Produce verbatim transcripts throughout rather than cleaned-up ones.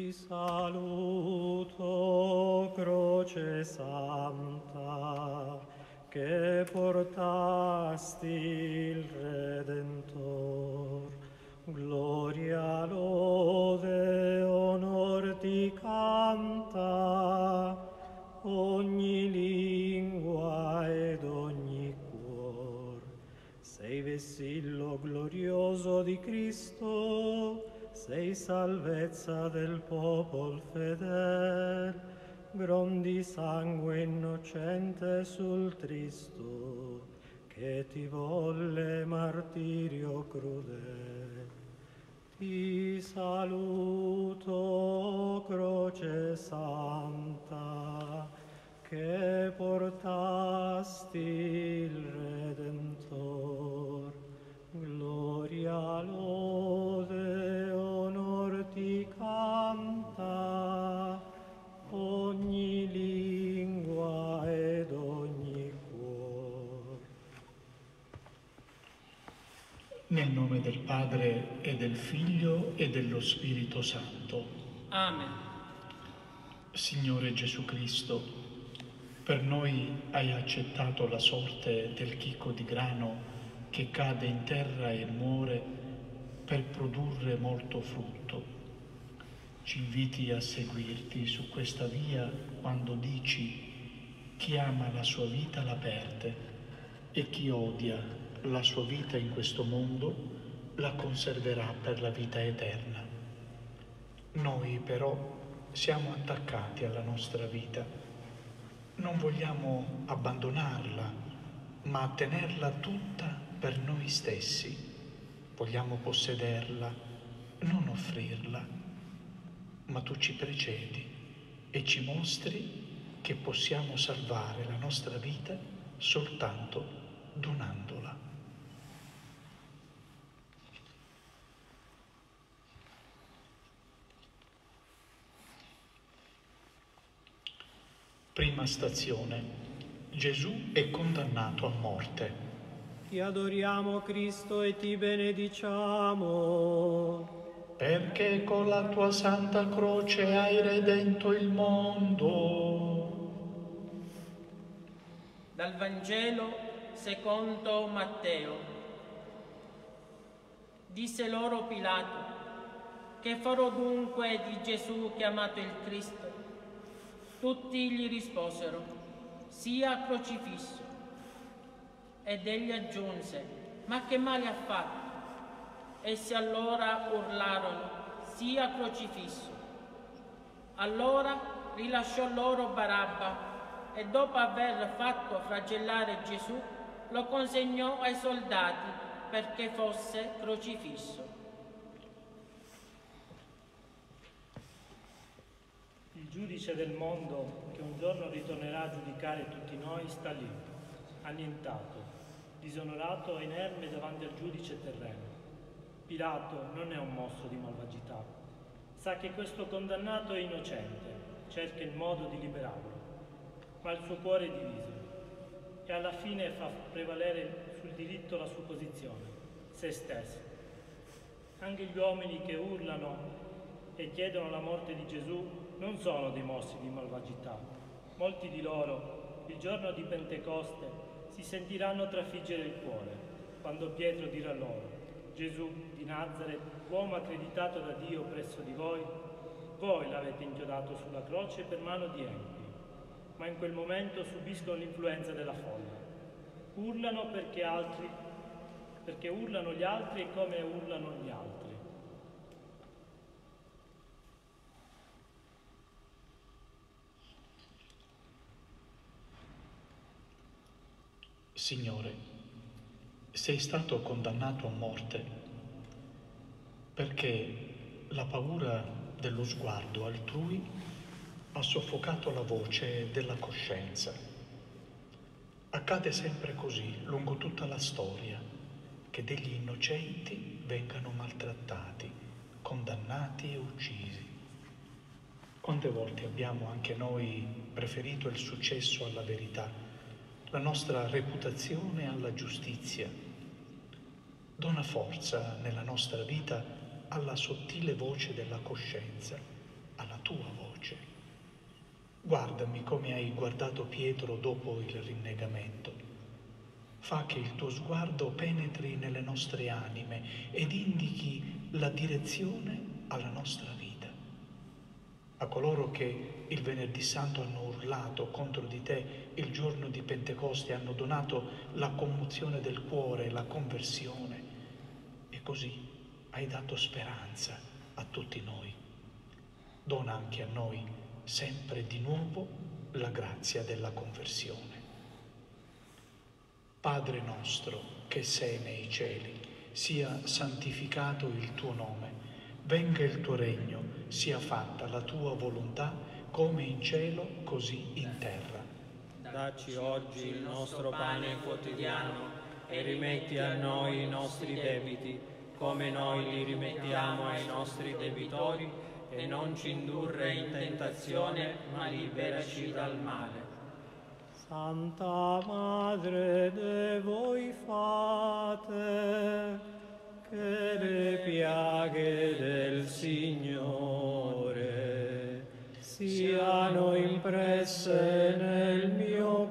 saluto, croce santa, che portasti il Redentor. Gloria, lode, onor ti canta, ogni lingua ed ogni cuor. Sei vessillo glorioso di Cristo, sei salvezza del popol fedel, gron di sangue innocente sul tristo, che ti volle martirio crudel. Ti saluto, croce santa, che portasti il Redentor. Gloria, lode, onor ti canta, ogni lingua ed ogni cuor. Nel nome del Padre e del Figlio e dello Spirito Santo. Amen. Signore Gesù Cristo, per noi hai accettato la sorte del chicco di grano che cade in terra e muore per produrre molto frutto. Ci inviti a seguirti su questa via quando dici: chi ama la sua vita la perde e chi odia la sua vita in questo mondo la conserverà per la vita eterna. Noi però siamo attaccati alla nostra vita. Non vogliamo abbandonarla, ma tenerla tutta per noi stessi. Vogliamo possederla, non offrirla, ma tu ci precedi e ci mostri che possiamo salvare la nostra vita soltanto donandola. Prima stazione. Gesù è condannato a morte. Ti adoriamo, Cristo, e ti benediciamo. Perché con la tua santa croce hai redento il mondo. Dal Vangelo secondo Matteo. Disse loro Pilato: che farò dunque di Gesù chiamato il Cristo? Tutti gli risposero: sia crocifisso. Ed egli aggiunse: ma che male ha fatto? Essi allora urlarono: sia crocifisso. Allora rilasciò loro Barabba e dopo aver fatto flagellare Gesù lo consegnò ai soldati perché fosse crocifisso. Il giudice del mondo, che un giorno ritornerà a giudicare tutti noi, sta lì, annientato, disonorato e inerme davanti al giudice terreno. Pilato non è un mostro di malvagità. Sa che questo condannato è innocente, cerca il modo di liberarlo, ma il suo cuore è diviso e alla fine fa prevalere sul diritto la sua posizione, se stesso. Anche gli uomini che urlano e chiedono la morte di Gesù non sono dei mostri di malvagità. Molti di loro, il giorno di Pentecoste, si sentiranno trafiggere il cuore, quando Pietro dirà loro: Gesù di Nazaret, uomo accreditato da Dio presso di voi, voi l'avete inchiodato sulla croce per mano di empi. Ma in quel momento subiscono l'influenza della folla. Urlano perché altri, perché urlano gli altri e come urlano gli altri. Signore, sei stato condannato a morte perché la paura dello sguardo altrui ha soffocato la voce della coscienza. Accade sempre così lungo tutta la storia, che degli innocenti vengano maltrattati, condannati e uccisi. Quante volte abbiamo anche noi preferito il successo alla verità, la nostra reputazione alla giustizia. Dona forza nella nostra vita alla sottile voce della coscienza, a Guardami come hai guardato Pietro dopo il rinnegamento. Fa che il tuo sguardo penetri nelle nostre anime ed indichi la direzione alla nostra vita. A coloro che il venerdì santo hanno urlato contro di te il giorno di Pentecoste, hanno donato la commozione del cuore, la conversione, e così hai dato speranza a tutti noi. Dona anche a noi sempre di nuovo la grazia della conversione. Padre nostro che sei nei cieli, sia santificato il tuo nome, venga il tuo regno, sia fatta la tua volontà come in cielo così in terra. Dacci oggi il nostro pane quotidiano e rimetti a noi i nostri debiti, come noi li rimettiamo ai nostri debitori, e non ci indurre in tentazione, ma liberaci dal male. Santa Madre de voi fate, che le piaghe del Signore siano impresse nel mio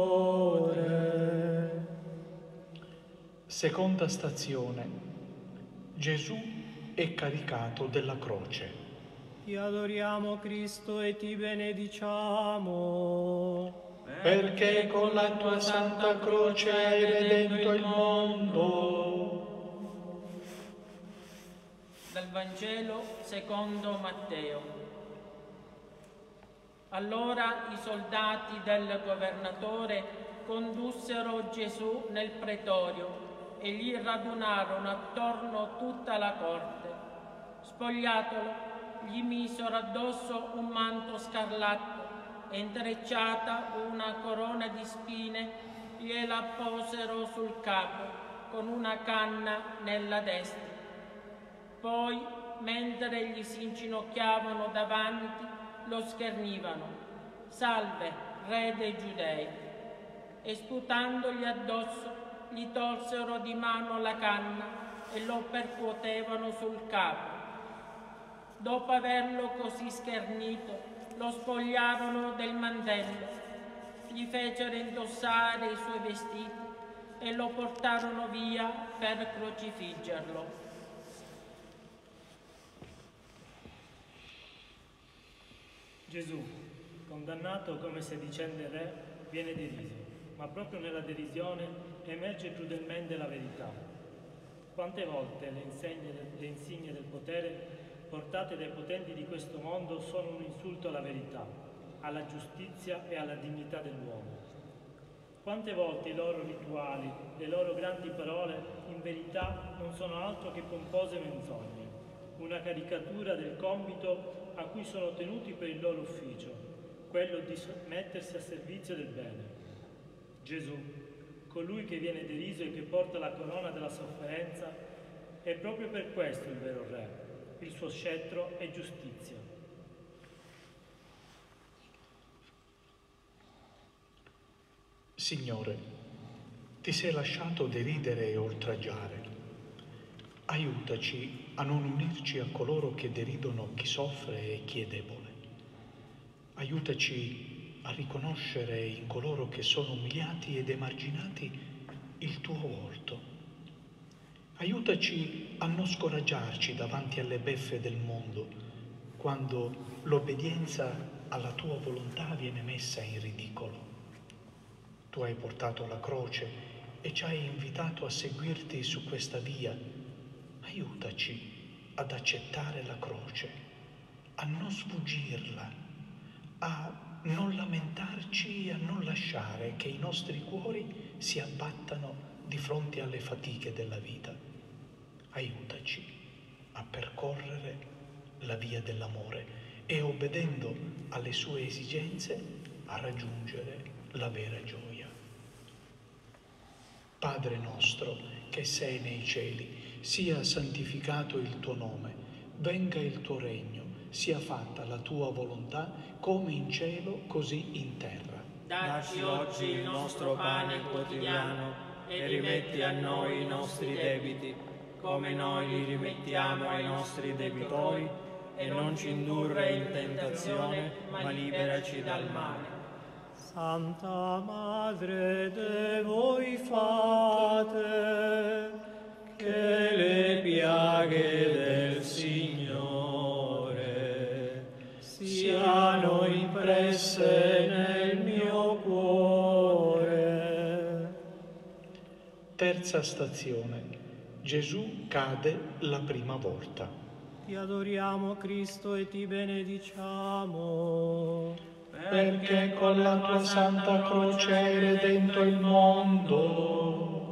cuore. Seconda stazione. Gesù è caricato della croce. Ti adoriamo, Cristo, e ti benediciamo. Perché con la tua santa croce hai redento il mondo. Dal Vangelo secondo Matteo. Allora i soldati del governatore condussero Gesù nel pretorio e gli radunarono attorno tutta la corte. Spogliatolo, gli misero addosso un manto scarlatto e intrecciata una corona di spine, gliela posero sul capo con una canna nella destra. Poi, mentre gli si inginocchiavano davanti, lo schernivano: «Salve, re dei Giudei!» E sputandogli addosso, gli tolsero di mano la canna e lo percuotevano sul capo. Dopo averlo così schernito, lo spogliarono del mantello, gli fecero indossare i suoi vestiti e lo portarono via per crocifiggerlo. Gesù, condannato come sedicente re, viene deriso, ma proprio nella derisione emerge crudelmente la verità. Quante volte le insegne, le insigne del potere portate dai potenti di questo mondo sono un insulto alla verità, alla giustizia e alla dignità dell'uomo. Quante volte i loro rituali, le loro grandi parole, in verità non sono altro che pompose menzogne, una caricatura del compito a cui sono tenuti per il loro ufficio, quello di mettersi a servizio del bene. Gesù, colui che viene deriso e che porta la corona della sofferenza, è proprio per questo il vero re. Il suo scettro è giustizia. Signore, ti sei lasciato deridere e oltraggiare. Aiutaci a non unirci a coloro che deridono chi soffre e chi è debole. Aiutaci a riconoscere in coloro che sono umiliati ed emarginati il tuo volto. Aiutaci a non scoraggiarci davanti alle beffe del mondo, quando l'obbedienza alla tua volontà viene messa in ridicolo. Tu hai portato la croce e ci hai invitato a seguirti su questa via. Aiutaci ad accettare la croce, a non sfuggirla, a non lamentarci e a non lasciare che i nostri cuori si abbattano di fronte alle fatiche della vita. Aiutaci a percorrere la via dell'amore e, obbedendo alle sue esigenze, a raggiungere la vera gioia. Padre nostro che sei nei cieli, sia santificato il tuo nome, venga il tuo regno, sia fatta la tua volontà come in cielo così in terra. Dacci oggi il nostro pane quotidiano e rimetti a noi i nostri debiti, come noi li rimettiamo ai nostri debitori, e non ci indurre in tentazione, ma liberaci dal male. Santa Madre de voi fate, che le piaghe del Signore siano impresse nel mio cuore. Terza stazione. Gesù cade la prima volta. Ti adoriamo, Cristo, e ti benediciamo, perché con la tua santa croce hai redento il mondo.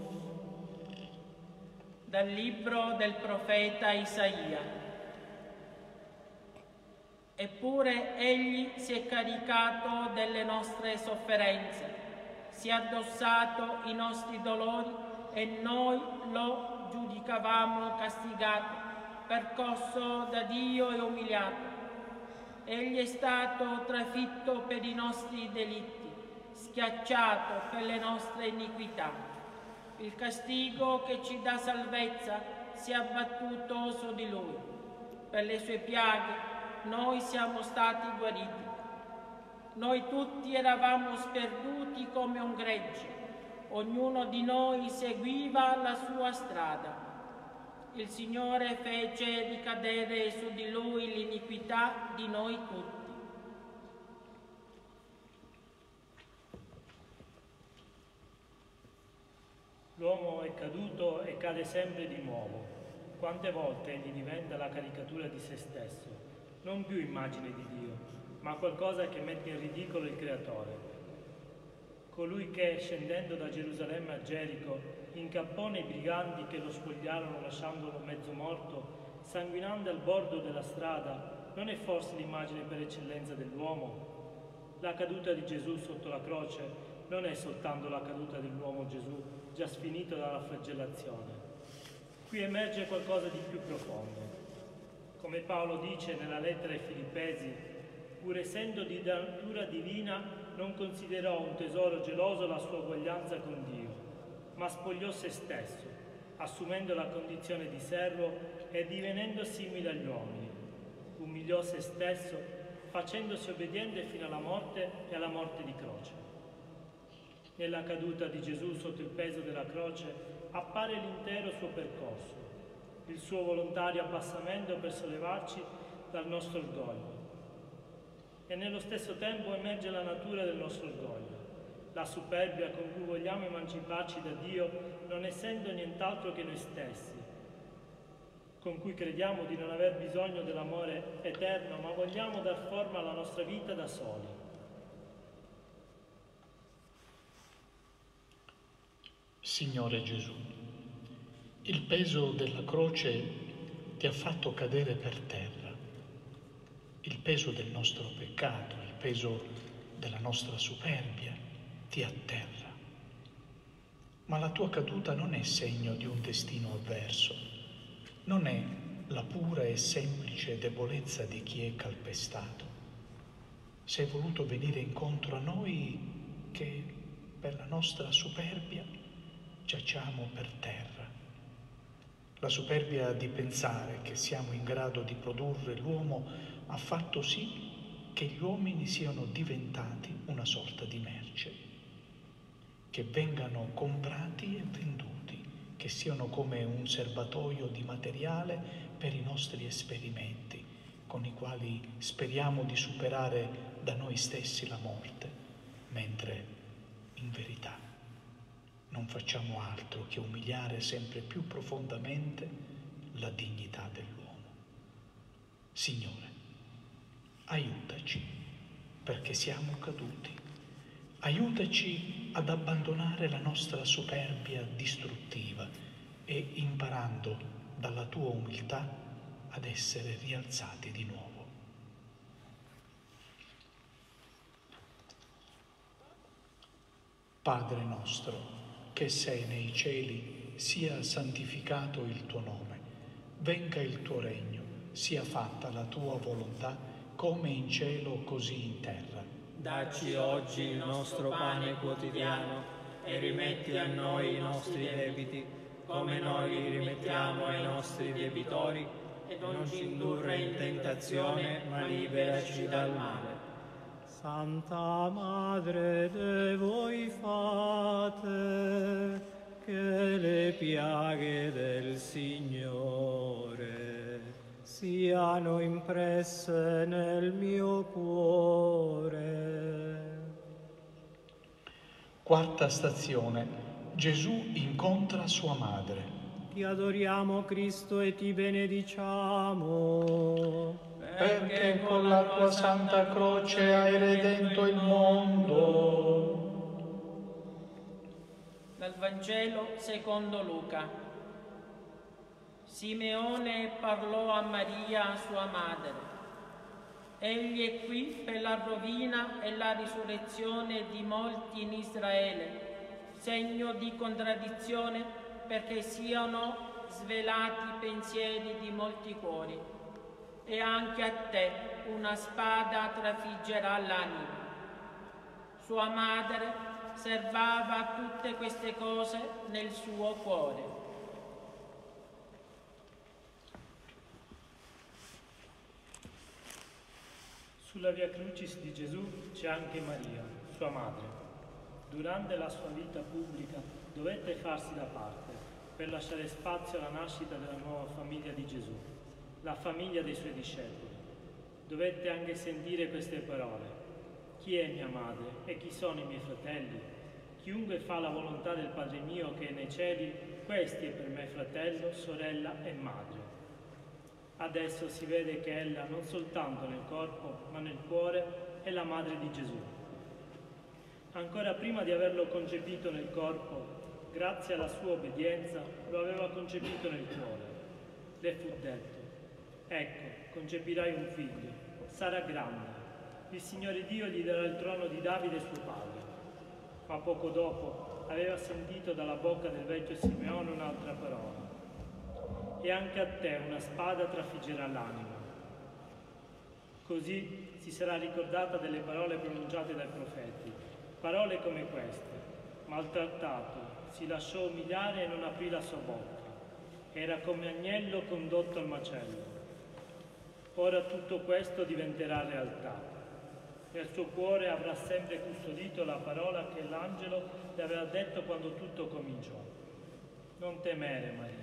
Dal libro del profeta Isaia. Eppure egli si è caricato delle nostre sofferenze, si è addossato i nostri dolori e noi lo giudicavamo castigato, percosso da Dio e umiliato. Egli è stato trafitto per i nostri delitti, schiacciato per le nostre iniquità. Il castigo che ci dà salvezza si è abbattuto su di lui. Per le sue piaghe noi siamo stati guariti. Noi tutti eravamo sperduti come un gregge, ognuno di noi seguiva la sua strada. Il Signore fece ricadere su di lui l'iniquità di noi tutti. L'uomo è caduto e cade sempre di nuovo. Quante volte egli diventa la caricatura di se stesso, non più immagine di Dio, ma qualcosa che mette in ridicolo il Creatore. Colui che, scendendo da Gerusalemme a Gerico, incappò nei briganti che lo spogliarono lasciandolo mezzo morto, sanguinando al bordo della strada, non è forse l'immagine per eccellenza dell'uomo? La caduta di Gesù sotto la croce non è soltanto la caduta dell'uomo Gesù, già sfinito dalla flagellazione. Qui emerge qualcosa di più profondo. Come Paolo dice nella lettera ai Filippesi, pur essendo di natura divina, non considerò un tesoro geloso la sua uguaglianza con Dio, ma spogliò se stesso, assumendo la condizione di servo e divenendo simile agli uomini. Umiliò se stesso, facendosi obbediente fino alla morte e alla morte di croce. Nella caduta di Gesù sotto il peso della croce appare l'intero suo percorso, il suo volontario abbassamento per sollevarci dal nostro orgoglio. E nello stesso tempo emerge la natura del nostro orgoglio, la superbia con cui vogliamo emanciparci da Dio, non essendo nient'altro che noi stessi, con cui crediamo di non aver bisogno dell'amore eterno, ma vogliamo dar forma alla nostra vita da soli. Signore Gesù, il peso della croce ti ha fatto cadere per terra, il peso del nostro peccato, il peso della nostra superbia ti atterra. Ma la tua caduta non è segno di un destino avverso, non è la pura e semplice debolezza di chi è calpestato. Sei voluto venire incontro a noi che per la nostra superbia giacciamo per terra. La superbia di pensare che siamo in grado di produrre l'uomo ha fatto sì che gli uomini siano diventati una sorta di merce, che vengano comprati e venduti, che siano come un serbatoio di materiale per i nostri esperimenti, con i quali speriamo di superare da noi stessi la morte, mentre in verità non facciamo altro che umiliare sempre più profondamente la dignità dell'uomo. Signore, aiutaci, perché siamo caduti. Aiutaci ad abbandonare la nostra superbia distruttiva e, imparando dalla tua umiltà, ad essere rialzati di nuovo. Padre nostro, che sei nei cieli, sia santificato il tuo nome, venga il tuo regno, sia fatta la tua volontà, come in cielo così in terra. Dacci oggi il nostro pane quotidiano e rimetti a noi i nostri debiti, come noi li rimettiamo ai nostri debitori, e non ci indurre in tentazione, ma liberaci dal male. Santa Madre de voi fate, che le piaghe del Signore siano impresse nel mio cuore. Quarta stazione. Gesù incontra sua madre. Ti adoriamo, Cristo, e ti benediciamo, perché con la tua santa croce hai redento il mondo. Dal Vangelo secondo Luca. Simeone parlò a Maria, sua madre. Egli è qui per la rovina e la risurrezione di molti in Israele, segno di contraddizione perché siano svelati i pensieri di molti cuori. E anche a te una spada trafiggerà l'anima. Sua madre serbava tutte queste cose nel suo cuore. Sulla Via Crucis di Gesù c'è anche Maria, sua madre. Durante la sua vita pubblica dovette farsi da parte per lasciare spazio alla nascita della nuova famiglia di Gesù, la famiglia dei suoi discepoli. Dovette anche sentire queste parole: chi è mia madre e chi sono i miei fratelli? Chiunque fa la volontà del Padre mio che è nei cieli, questi è per me fratello, sorella e madre. Adesso si vede che ella non soltanto nel corpo, ma nel cuore è la madre di Gesù. Ancora prima di averlo concepito nel corpo, grazie alla sua obbedienza, lo aveva concepito nel cuore. Le fu detto: ecco, concepirai un figlio, sarà grande. Il Signore Dio gli darà il trono di Davide suo padre. Ma poco dopo aveva sentito dalla bocca del vecchio Simeone un'altra parola: e anche a te una spada trafiggerà l'anima. Così si sarà ricordata delle parole pronunciate dai profeti, parole come queste: maltrattato, si lasciò umiliare e non aprì la sua bocca, era come agnello condotto al macello. Ora tutto questo diventerà realtà. Nel suo cuore avrà sempre custodito la parola che l'angelo le aveva detto quando tutto cominciò: non temere, Maria.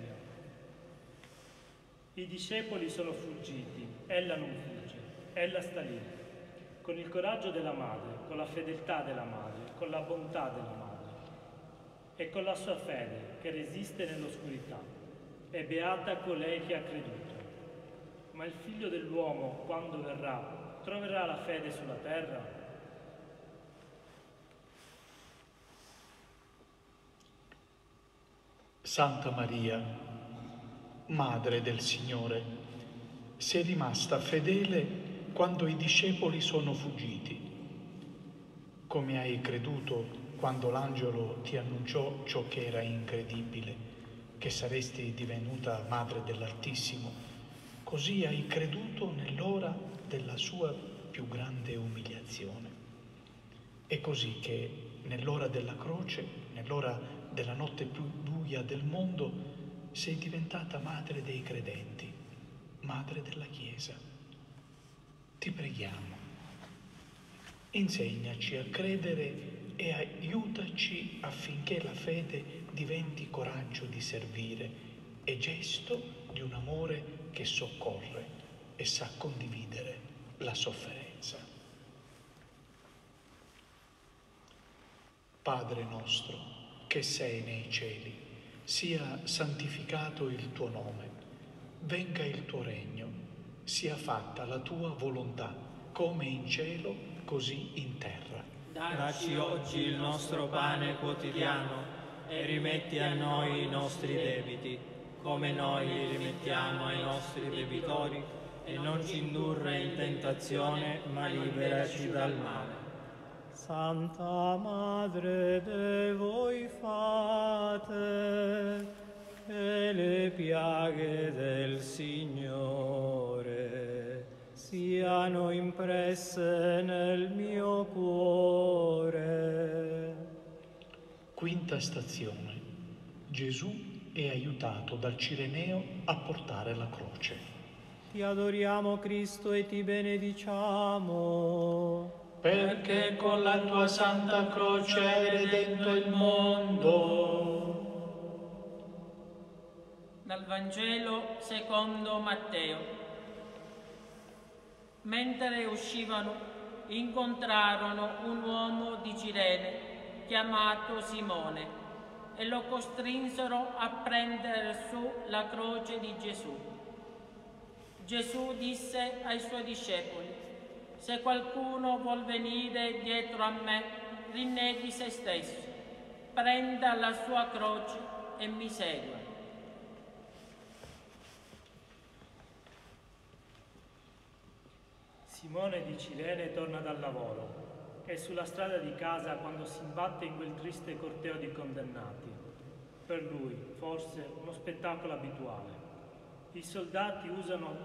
I discepoli sono fuggiti, ella non fugge, ella sta lì, con il coraggio della madre, con la fedeltà della madre, con la bontà della madre e con la sua fede che resiste nell'oscurità. È beata colei che ha creduto. Ma il Figlio dell'uomo, quando verrà, troverà la fede sulla terra? Santa Maria, Madre del Signore, sei rimasta fedele quando i discepoli sono fuggiti. Come hai creduto quando l'angelo ti annunciò ciò che era incredibile, che saresti divenuta Madre dell'Altissimo, così hai creduto nell'ora della sua più grande umiliazione. È così che nell'ora della croce, nell'ora della notte più buia del mondo, sei diventata madre dei credenti, madre della Chiesa. Ti preghiamo, insegnaci a credere e aiutaci affinché la fede diventi coraggio di servire e gesto di un amore che soccorre e sa condividere la sofferenza. Padre nostro, che sei nei cieli, sia santificato il tuo nome, venga il tuo regno, sia fatta la tua volontà, come in cielo, così in terra. Dacci oggi il nostro pane quotidiano e rimetti a noi i nostri debiti, come noi li rimettiamo ai nostri debitori, e non ci indurre in tentazione, ma liberaci dal male. Santa Madre de voi fate, che le piaghe del Signore siano impresse nel mio cuore. Quinta stazione. Gesù è aiutato dal Cireneo a portare la croce. Ti adoriamo Cristo e ti benediciamo, perché con la tua santa croce hai redento il mondo. Dal Vangelo secondo Matteo. Mentre uscivano, incontrarono un uomo di Cirene chiamato Simone e lo costrinsero a prendere su la croce di Gesù. Gesù disse ai suoi discepoli: se qualcuno vuol venire dietro a me, rinneghi se stesso, prenda la sua croce e mi segua. Simone di Cirene torna dal lavoro. È sulla strada di casa quando si imbatte in quel triste corteo di condannati. Per lui, forse, uno spettacolo abituale. I soldati usano,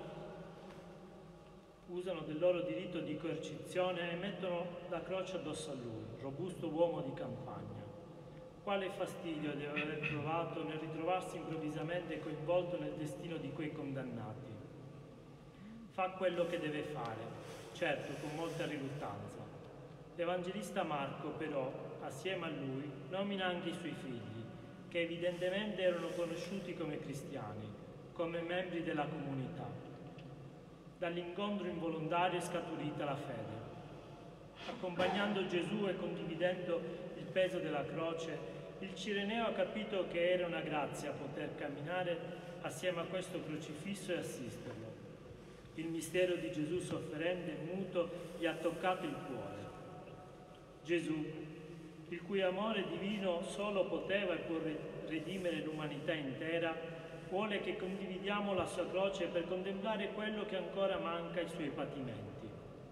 usano del loro diritto di coercizione e mettono la croce addosso a lui, robusto uomo di campagna. Quale fastidio deve aver provato nel ritrovarsi improvvisamente coinvolto nel destino di quei condannati. Fa quello che deve fare, certo con molta riluttanza. L'Evangelista Marco, però, assieme a lui, nomina anche i suoi figli, che evidentemente erano conosciuti come cristiani, come membri della comunità. Dall'incontro involontario è scaturita la fede. Accompagnando Gesù e condividendo il peso della croce, il cireneo ha capito che era una grazia poter camminare assieme a questo crocifisso e assisterlo. Il mistero di Gesù sofferente e muto gli ha toccato il cuore. Gesù, il cui amore divino solo poteva e può redimere l'umanità intera, vuole che condividiamo la sua croce per contemplare quello che ancora manca ai suoi patimenti.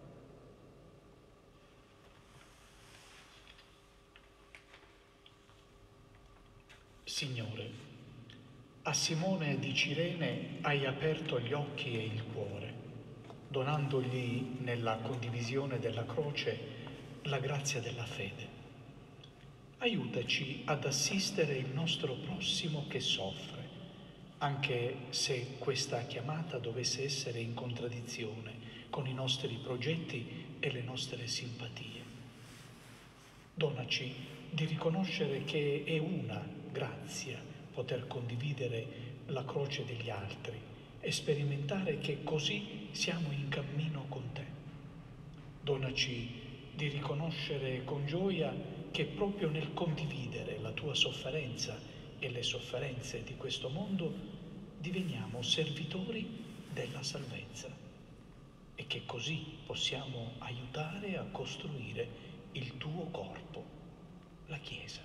Signore, a Simone di Cirene hai aperto gli occhi e il cuore, donandogli nella condivisione della croce la grazia della fede. Aiutaci ad assistere il nostro prossimo che soffre, anche se questa chiamata dovesse essere in contraddizione con i nostri progetti e le nostre simpatie. Donaci di riconoscere che è una grazia poter condividere la croce degli altri e sperimentare che così siamo in cammino con te. Donaci di riconoscere con gioia che proprio nel condividere la tua sofferenza e le sofferenze di questo mondo diveniamo servitori della salvezza e che così possiamo aiutare a costruire il tuo corpo, la Chiesa.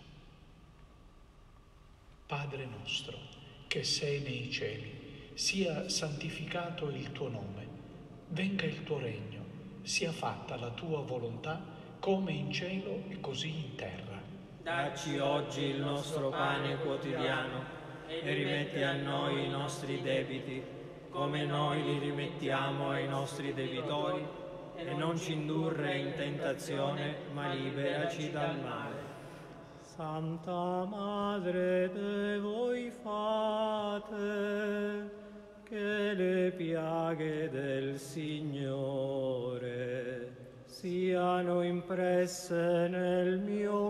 Padre nostro, che sei nei cieli, sia santificato il tuo nome, venga il tuo regno, sia fatta la tua volontà come in cielo e così in terra. Dacci oggi il nostro pane quotidiano e rimetti a noi i nostri debiti, come noi li rimettiamo ai nostri debitori, e non ci indurre in tentazione, ma liberaci dal male. Santa Madre de voi fate, che le piaghe del Signore siano impresse nel mio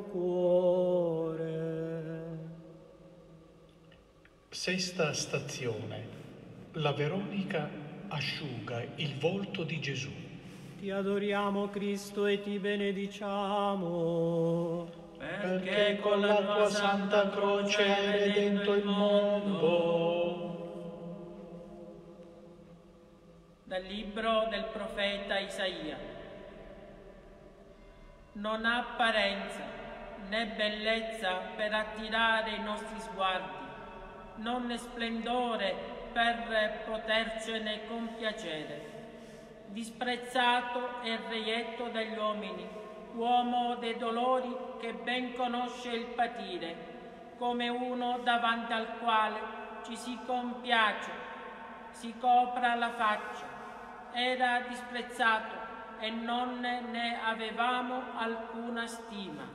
cuore. Sesta stazione. La Veronica asciuga il volto di Gesù. Ti adoriamo Cristo e ti benediciamo, perché con la tua santa croce hai redento il mondo. Dal libro del profeta Isaia. Non ha apparenza né bellezza per attirare i nostri sguardi, non né splendore per potercene compiacere. Disprezzato e reietto dagli uomini, uomo dei dolori che ben conosce il patire, come uno davanti al quale ci si compiace, si copra la faccia. Era disprezzato e non ne avevamo alcuna stima.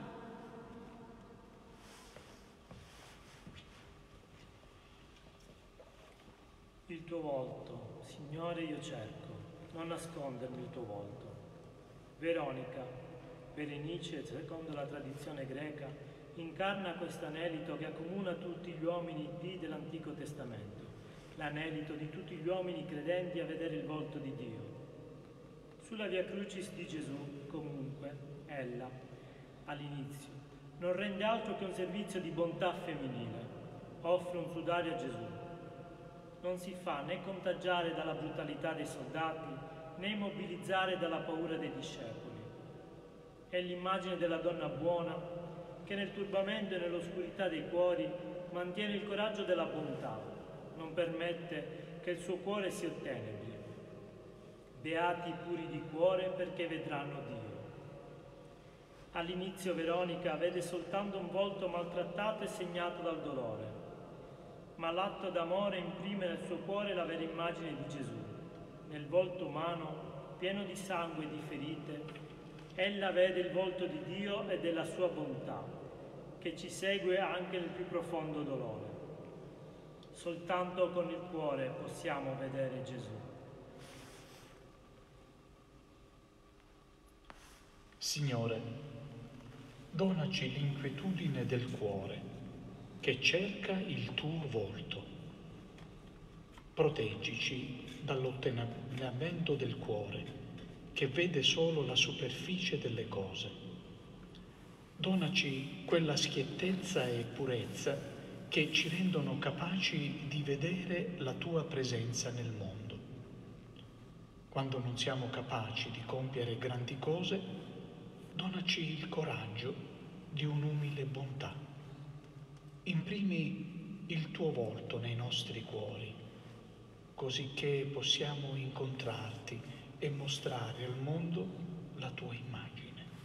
Il tuo volto, Signore, Signore, io cerco, non nascondermi il tuo volto. Veronica, Berenice, secondo la tradizione greca, incarna questo anelito che accomuna tutti gli uomini di dell'Antico Testamento, l'anelito di tutti gli uomini credenti a vedere il volto di Dio. Sulla Via Crucis di Gesù, comunque, ella, all'inizio, non rende altro che un servizio di bontà femminile, offre un sudario a Gesù. Non si fa né contagiare dalla brutalità dei soldati, né immobilizzare dalla paura dei discepoli. È l'immagine della donna buona che nel turbamento e nell'oscurità dei cuori mantiene il coraggio della bontà, non permette che il suo cuore si ottenebri. Beati i puri di cuore perché vedranno Dio. All'inizio Veronica vede soltanto un volto maltrattato e segnato dal dolore, ma l'atto d'amore imprime nel suo cuore la vera immagine di Gesù. Nel volto umano, pieno di sangue e di ferite, ella vede il volto di Dio e della sua bontà, che ci segue anche nel più profondo dolore. Soltanto con il cuore possiamo vedere Gesù. Signore, donaci l'inquietudine del cuore che cerca il tuo volto. Proteggici dall'ottenimento del cuore che vede solo la superficie delle cose. Donaci quella schiettezza e purezza che ci rendono capaci di vedere la tua presenza nel mondo. Quando non siamo capaci di compiere grandi cose, donaci il coraggio di un'umile bontà. Imprimi il tuo volto nei nostri cuori, così che possiamo incontrarti e mostrare al mondo la tua immagine.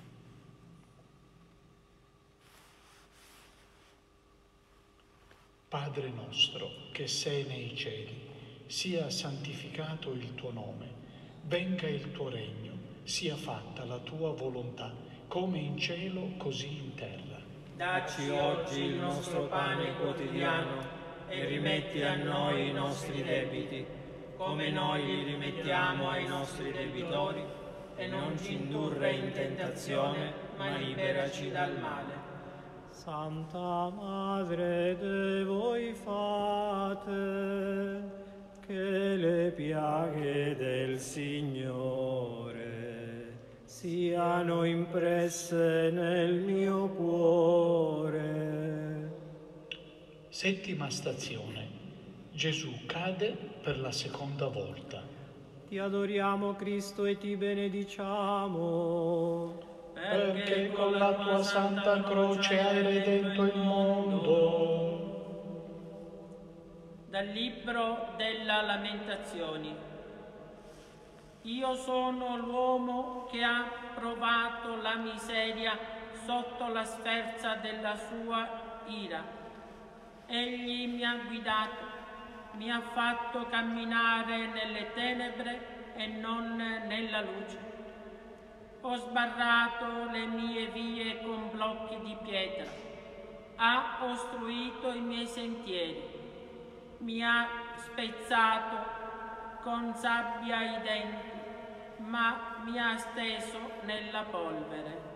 Padre nostro, che sei nei cieli, sia santificato il tuo nome, venga il tuo regno, sia fatta la tua volontà, come in cielo, così in terra. Dacci oggi il nostro pane quotidiano e rimetti a noi i nostri debiti, come noi li rimettiamo ai nostri debitori, e non ci indurre in tentazione, ma liberaci dal male. Santa Madre de voi fate, che le piaghe del Signore siano impresse nel mio cuore. Settima stazione. Gesù cade per la seconda volta. Ti adoriamo, Cristo, e ti benediciamo, perché con la tua santa croce hai redento il mondo. Dal libro della Lamentazioni. Io sono l'uomo che ha provato la miseria sotto la sferza della sua ira. Egli mi ha guidato, mi ha fatto camminare nelle tenebre e non nella luce. Ho sbarrato le mie vie con blocchi di pietra, ha ostruito i miei sentieri, mi ha spezzato con sabbia i denti, ma mi ha steso nella polvere.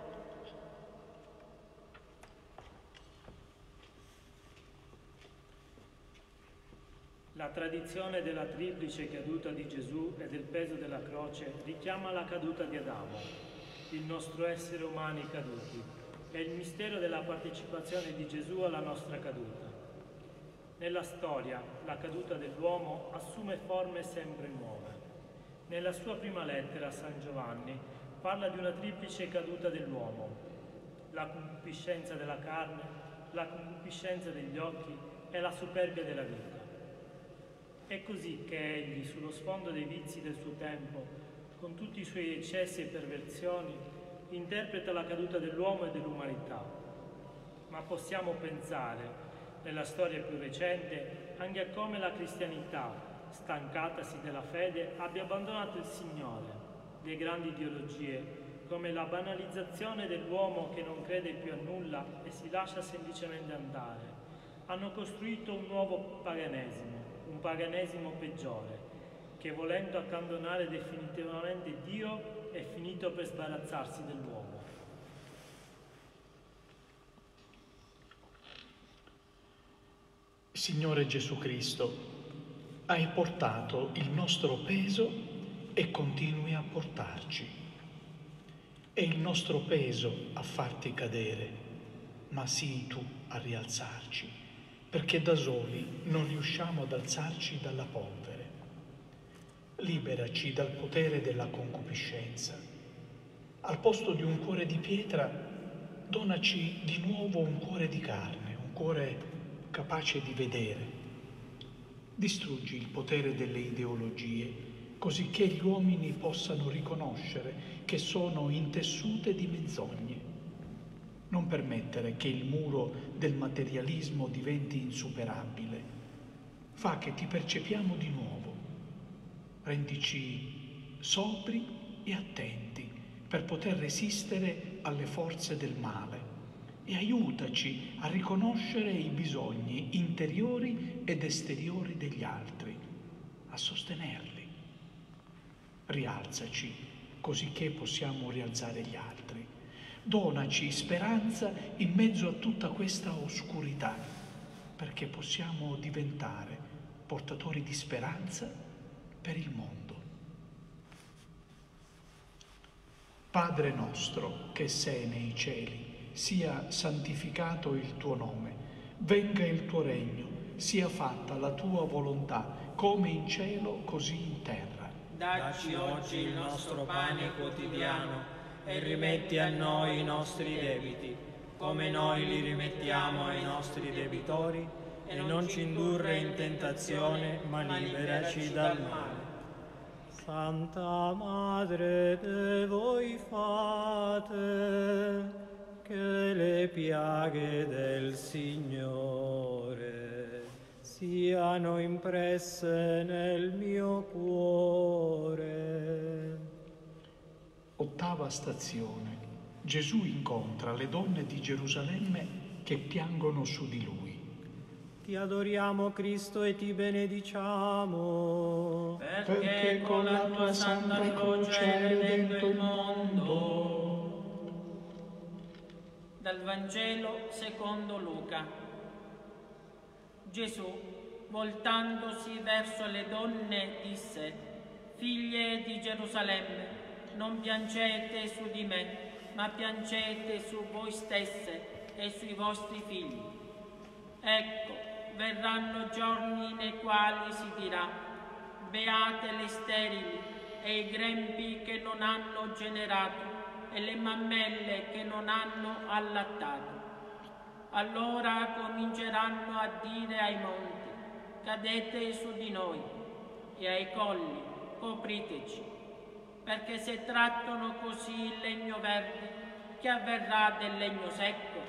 La tradizione della triplice caduta di Gesù e del peso della croce richiama la caduta di Adamo, il nostro essere umani caduti, e il mistero della partecipazione di Gesù alla nostra caduta. Nella storia, la caduta dell'uomo assume forme sempre nuove. Nella sua prima lettera a San Giovanni parla di una triplice caduta dell'uomo: la concupiscenza della carne, la concupiscenza degli occhi e la superbia della vita. È così che egli, sullo sfondo dei vizi del suo tempo, con tutti i suoi eccessi e perversioni, interpreta la caduta dell'uomo e dell'umanità. Ma possiamo pensare, nella storia più recente, anche a come la cristianità, stancatasi della fede, abbia abbandonato il Signore. Le grandi ideologie, come la banalizzazione dell'uomo che non crede più a nulla e si lascia semplicemente andare, hanno costruito un nuovo paganesimo, un paganesimo peggiore, che volendo accantonare definitivamente Dio è finito per sbarazzarsi dell'uomo. Signore Gesù Cristo, hai portato il nostro peso e continui a portarci. È il nostro peso a farti cadere, ma sii tu a rialzarci, perché da soli non riusciamo ad alzarci dalla polvere. Liberaci dal potere della concupiscenza. Al posto di un cuore di pietra, donaci di nuovo un cuore di carne, un cuore capace di vedere. Distruggi il potere delle ideologie, così che gli uomini possano riconoscere che sono intessute di menzogne. Non permettere che il muro del materialismo diventi insuperabile. Fa che ti percepiamo di nuovo. Rendici sobri e attenti per poter resistere alle forze del male e aiutaci a riconoscere i bisogni interiori ed esteriori degli altri, a sostenerli. Rialzaci così che possiamo rialzare gli altri. Donaci speranza in mezzo a tutta questa oscurità, perché possiamo diventare portatori di speranza per il mondo. Padre nostro che sei nei cieli, sia santificato il tuo nome, venga il tuo regno, sia fatta la tua volontà, come in cielo così in terra. Dacci oggi il nostro pane quotidiano e rimetti a noi i nostri debiti, come noi li rimettiamo ai nostri debitori, e non ci indurre in tentazione, ma liberaci dal male. Santa Madre de voi fate, che le piaghe del Signore siano impresse nel mio cuore. Ottava stazione. Gesù incontra le donne di Gerusalemme che piangono su di lui. Ti adoriamo, Cristo, e ti benediciamo, Perché con la tua santa croce hai redento il mondo. Dal Vangelo secondo Luca. Gesù, voltandosi verso le donne, disse: Figlie di Gerusalemme, non piangete su di me, ma piangete su voi stesse e sui vostri figli. Ecco, verranno giorni nei quali si dirà: beate le sterili e i grembi che non hanno generato e le mammelle che non hanno allattato. Allora cominceranno a dire ai monti: cadete su di noi, e ai colli: copriteci. Perché se trattano così il legno verde, che avverrà del legno secco?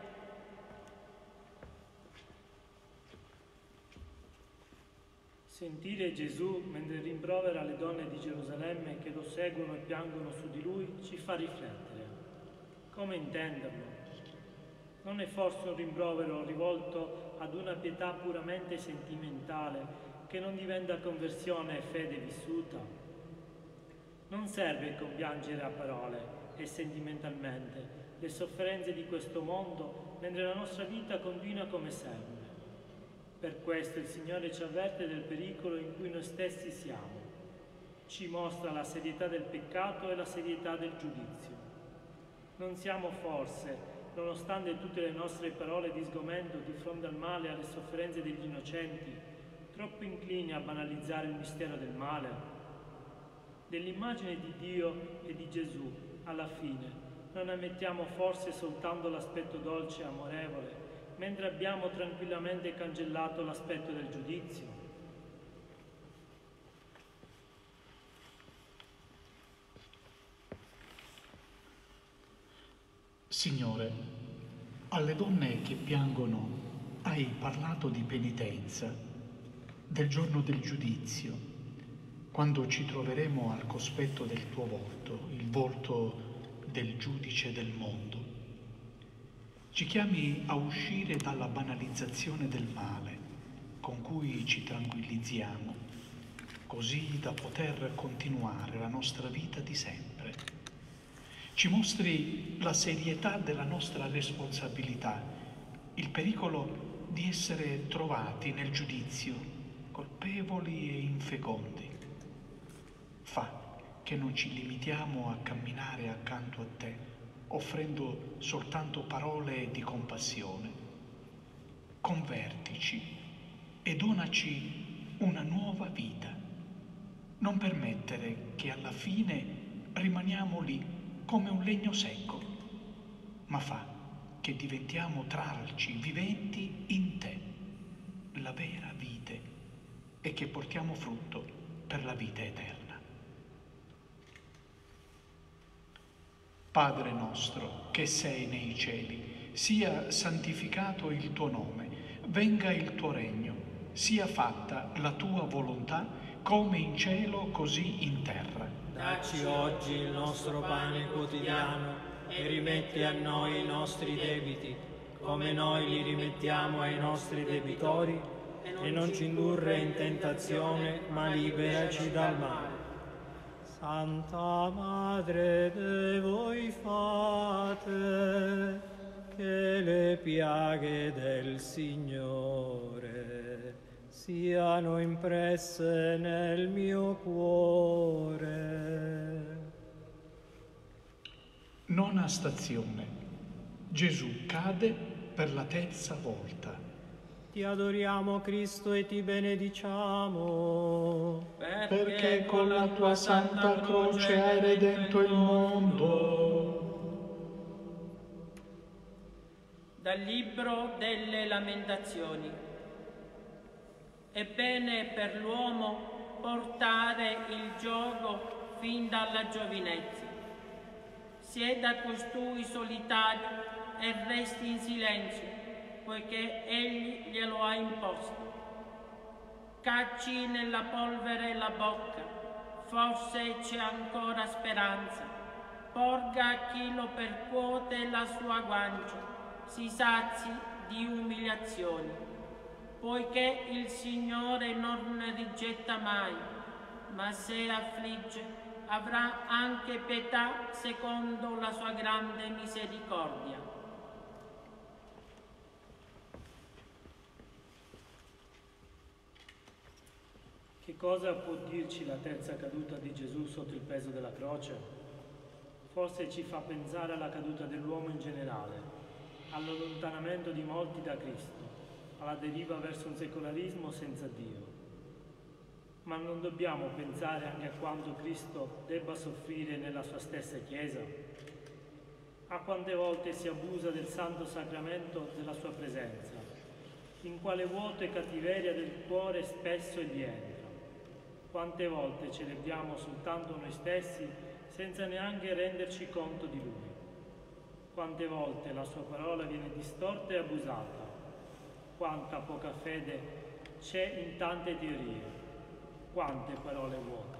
Sentire Gesù mentre rimprovera le donne di Gerusalemme che lo seguono e piangono su di lui ci fa riflettere. Come intenderlo? Non è forse un rimprovero rivolto ad una pietà puramente sentimentale che non diventa conversione e fede vissuta? Non serve compiangere a parole e sentimentalmente le sofferenze di questo mondo mentre la nostra vita continua come sempre. Per questo il Signore ci avverte del pericolo in cui noi stessi siamo. Ci mostra la serietà del peccato e la serietà del giudizio. Non siamo forse, nonostante tutte le nostre parole di sgomento di fronte al male e alle sofferenze degli innocenti, troppo inclini a banalizzare il mistero del male? Dell'immagine di Dio e di Gesù, alla fine, non ammettiamo forse soltanto l'aspetto dolce e amorevole, mentre abbiamo tranquillamente cancellato l'aspetto del giudizio? Signore, alle donne che piangono hai parlato di penitenza, del giorno del giudizio, quando ci troveremo al cospetto del tuo volto, il volto del giudice del mondo. Ci chiami a uscire dalla banalizzazione del male con cui ci tranquillizziamo così da poter continuare la nostra vita di sempre. Ci mostri la serietà della nostra responsabilità, il pericolo di essere trovati nel giudizio, colpevoli e infecondi. Fa che non ci limitiamo a camminare accanto a te, offrendo soltanto parole di compassione. Convertici e donaci una nuova vita. Non permettere che alla fine rimaniamo lì come un legno secco, ma fa che diventiamo tralci viventi in te, la vera vite, e che portiamo frutto per la vita eterna. Padre nostro, che sei nei cieli, sia santificato il tuo nome, venga il tuo regno, sia fatta la tua volontà, come in cielo così in terra. Dacci oggi il nostro pane quotidiano e rimetti a noi i nostri debiti, come noi li rimettiamo ai nostri debitori, e non ci indurre in tentazione, ma liberaci dal male. Santa Madre de voi fate, che le piaghe del Signore siano impresse nel mio cuore. Nona stazione. Gesù cade per la terza volta. Ti adoriamo, Cristo, e ti benediciamo, perché con la tua santa croce hai redento il mondo. Dal Libro delle Lamentazioni. È bene per l'uomo portare il giogo fin dalla giovinezza. Sieda costui solitario e resti in silenzio, poiché egli glielo ha imposto. Cacci nella polvere la bocca, forse c'è ancora speranza. Porga chi lo percuote la sua guancia, si sazi di umiliazioni. Poiché il Signore non rigetta mai, ma se affligge, avrà anche pietà secondo la sua grande misericordia. Che cosa può dirci la terza caduta di Gesù sotto il peso della croce? Forse ci fa pensare alla caduta dell'uomo in generale, all'allontanamento di molti da Cristo, alla deriva verso un secolarismo senza Dio. Ma non dobbiamo pensare anche a quanto Cristo debba soffrire nella sua stessa Chiesa? A quante volte si abusa del santo sacramento della sua presenza? In quale vuoto e cattiveria del cuore spesso egli entra? Quante volte celebriamo soltanto noi stessi senza neanche renderci conto di Lui? Quante volte la sua parola viene distorta e abusata? Quanta poca fede c'è in tante teorie? Quante parole vuote?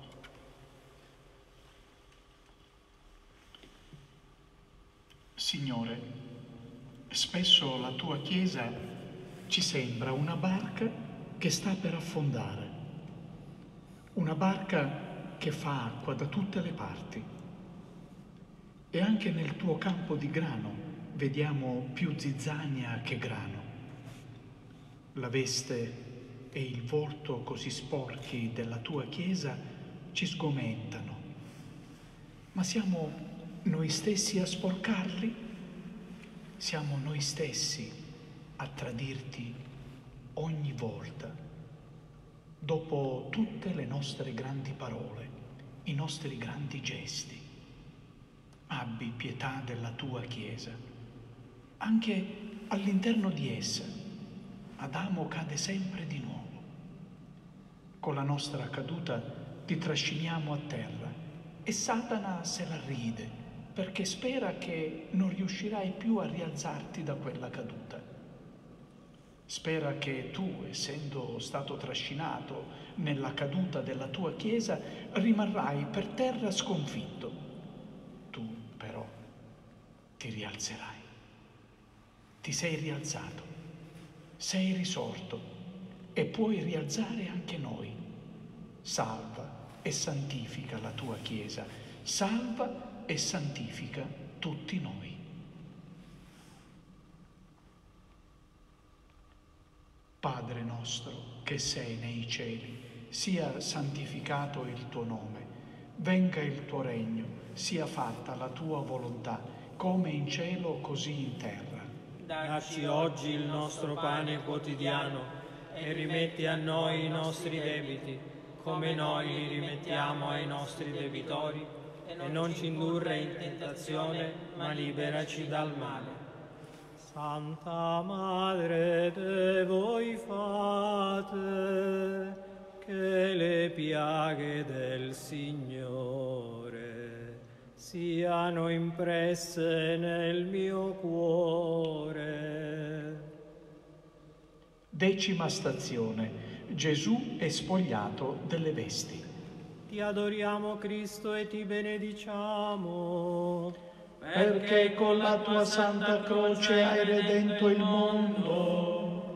Signore, spesso la tua Chiesa ci sembra una barca che sta per affondare, una barca che fa acqua da tutte le parti. E anche nel tuo campo di grano vediamo più zizzania che grano. La veste e il volto così sporchi della tua Chiesa ci sgomentano. Ma siamo noi stessi a sporcarli? Siamo noi stessi a tradirti ogni volta, dopo tutte le nostre grandi parole, i nostri grandi gesti. Abbi pietà della tua Chiesa. Anche all'interno di essa, Adamo cade sempre di nuovo. Con la nostra caduta ti trasciniamo a terra e Satana se la ride perché spera che non riuscirai più a rialzarti da quella caduta. Spera che tu, essendo stato trascinato nella caduta della tua Chiesa, rimarrai per terra sconfitto. Tu, però, ti rialzerai. Ti sei rialzato, sei risorto e puoi rialzare anche noi. salva e santifica la tua Chiesa, salva e santifica tutti noi. Padre nostro che sei nei cieli, sia santificato il tuo nome, venga il tuo regno, sia fatta la tua volontà, come in cielo così in terra. Dacci oggi il nostro pane quotidiano e rimetti a noi i nostri debiti, come noi li rimettiamo ai nostri debitori, e non ci indurre in tentazione, ma liberaci dal male. Santa Madre de voi fate, che le piaghe del Signore siano impresse nel mio cuore. Decima stazione. Gesù è spogliato delle vesti. Ti adoriamo, Cristo, e ti benediciamo, perché con la tua santa croce hai redento il mondo.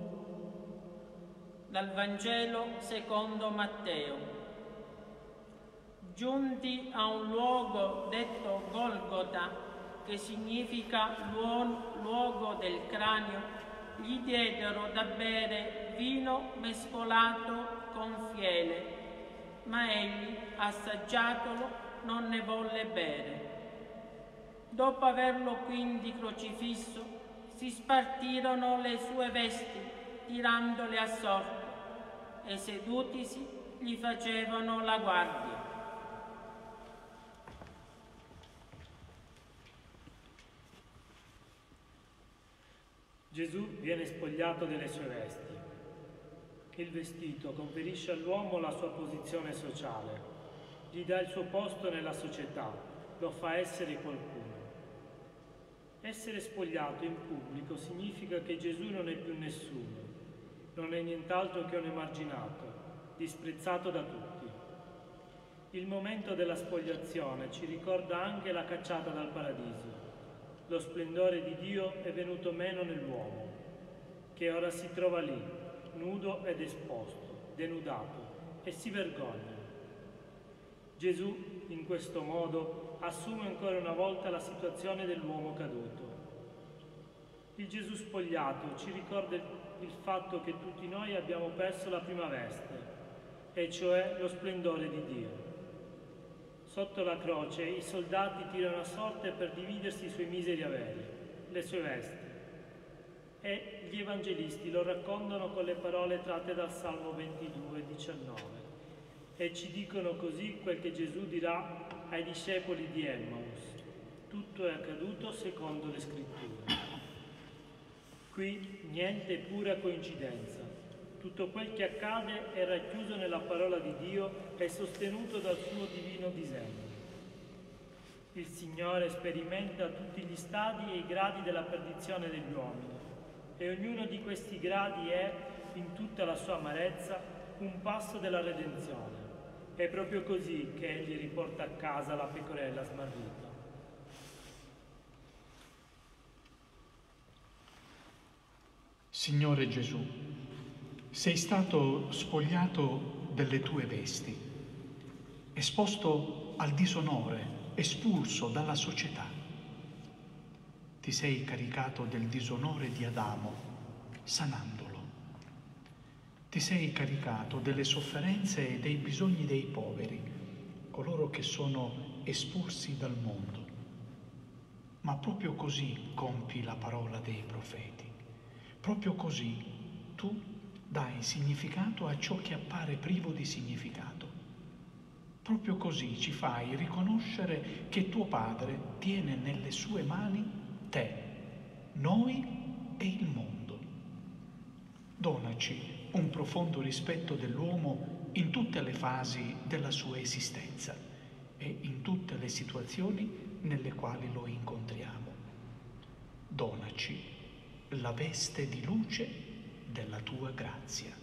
Dal Vangelo secondo Matteo. Giunti a un luogo detto Golgota, che significa luogo del cranio, gli diedero da bere vino mescolato con fiele, ma egli, assaggiatolo, non ne volle bere. Dopo averlo quindi crocifisso, si spartirono le sue vesti, tirandole a sorte, e sedutisi gli facevano la guardia. Gesù viene spogliato delle sue vesti. Il vestito conferisce all'uomo la sua posizione sociale, gli dà il suo posto nella società, lo fa essere qualcuno. Essere spogliato in pubblico significa che Gesù non è più nessuno, non è nient'altro che un emarginato, disprezzato da tutti. Il momento della spogliazione ci ricorda anche la cacciata dal paradiso. Lo splendore di Dio è venuto meno nell'uomo, che ora si trova lì, nudo ed esposto, denudato, e si vergogna. Gesù, in questo modo, assume ancora una volta la situazione dell'uomo caduto. Il Gesù spogliato ci ricorda il fatto che tutti noi abbiamo perso la prima veste, e cioè lo splendore di Dio. Sotto la croce i soldati tirano a sorte per dividersi i suoi miseri averi, le sue vesti. E gli evangelisti lo raccontano con le parole tratte dal Salmo ventidue, diciannove. E ci dicono così quel che Gesù dirà ai discepoli di Emmaus. Tutto è accaduto secondo le scritture. Qui niente pura coincidenza. Tutto quel che accade è racchiuso nella parola di Dio e sostenuto dal suo divino disegno. Il Signore sperimenta tutti gli stadi e i gradi della perdizione degli uomini, e ognuno di questi gradi è, in tutta la sua amarezza, un passo della redenzione. È proprio così che Egli riporta a casa la pecorella smarrita. Signore Gesù, sei stato spogliato delle tue vesti, esposto al disonore, espulso dalla società. Ti sei caricato del disonore di Adamo, sanandolo. Ti sei caricato delle sofferenze e dei bisogni dei poveri, coloro che sono espulsi dal mondo. Ma proprio così compi la parola dei profeti. Proprio così tu dai significato a ciò che appare privo di significato. Proprio così ci fai riconoscere che tuo Padre tiene nelle sue mani te, noi e il mondo. Donaci un profondo rispetto dell'uomo in tutte le fasi della sua esistenza e in tutte le situazioni nelle quali lo incontriamo. Donaci la veste di luce della tua grazia.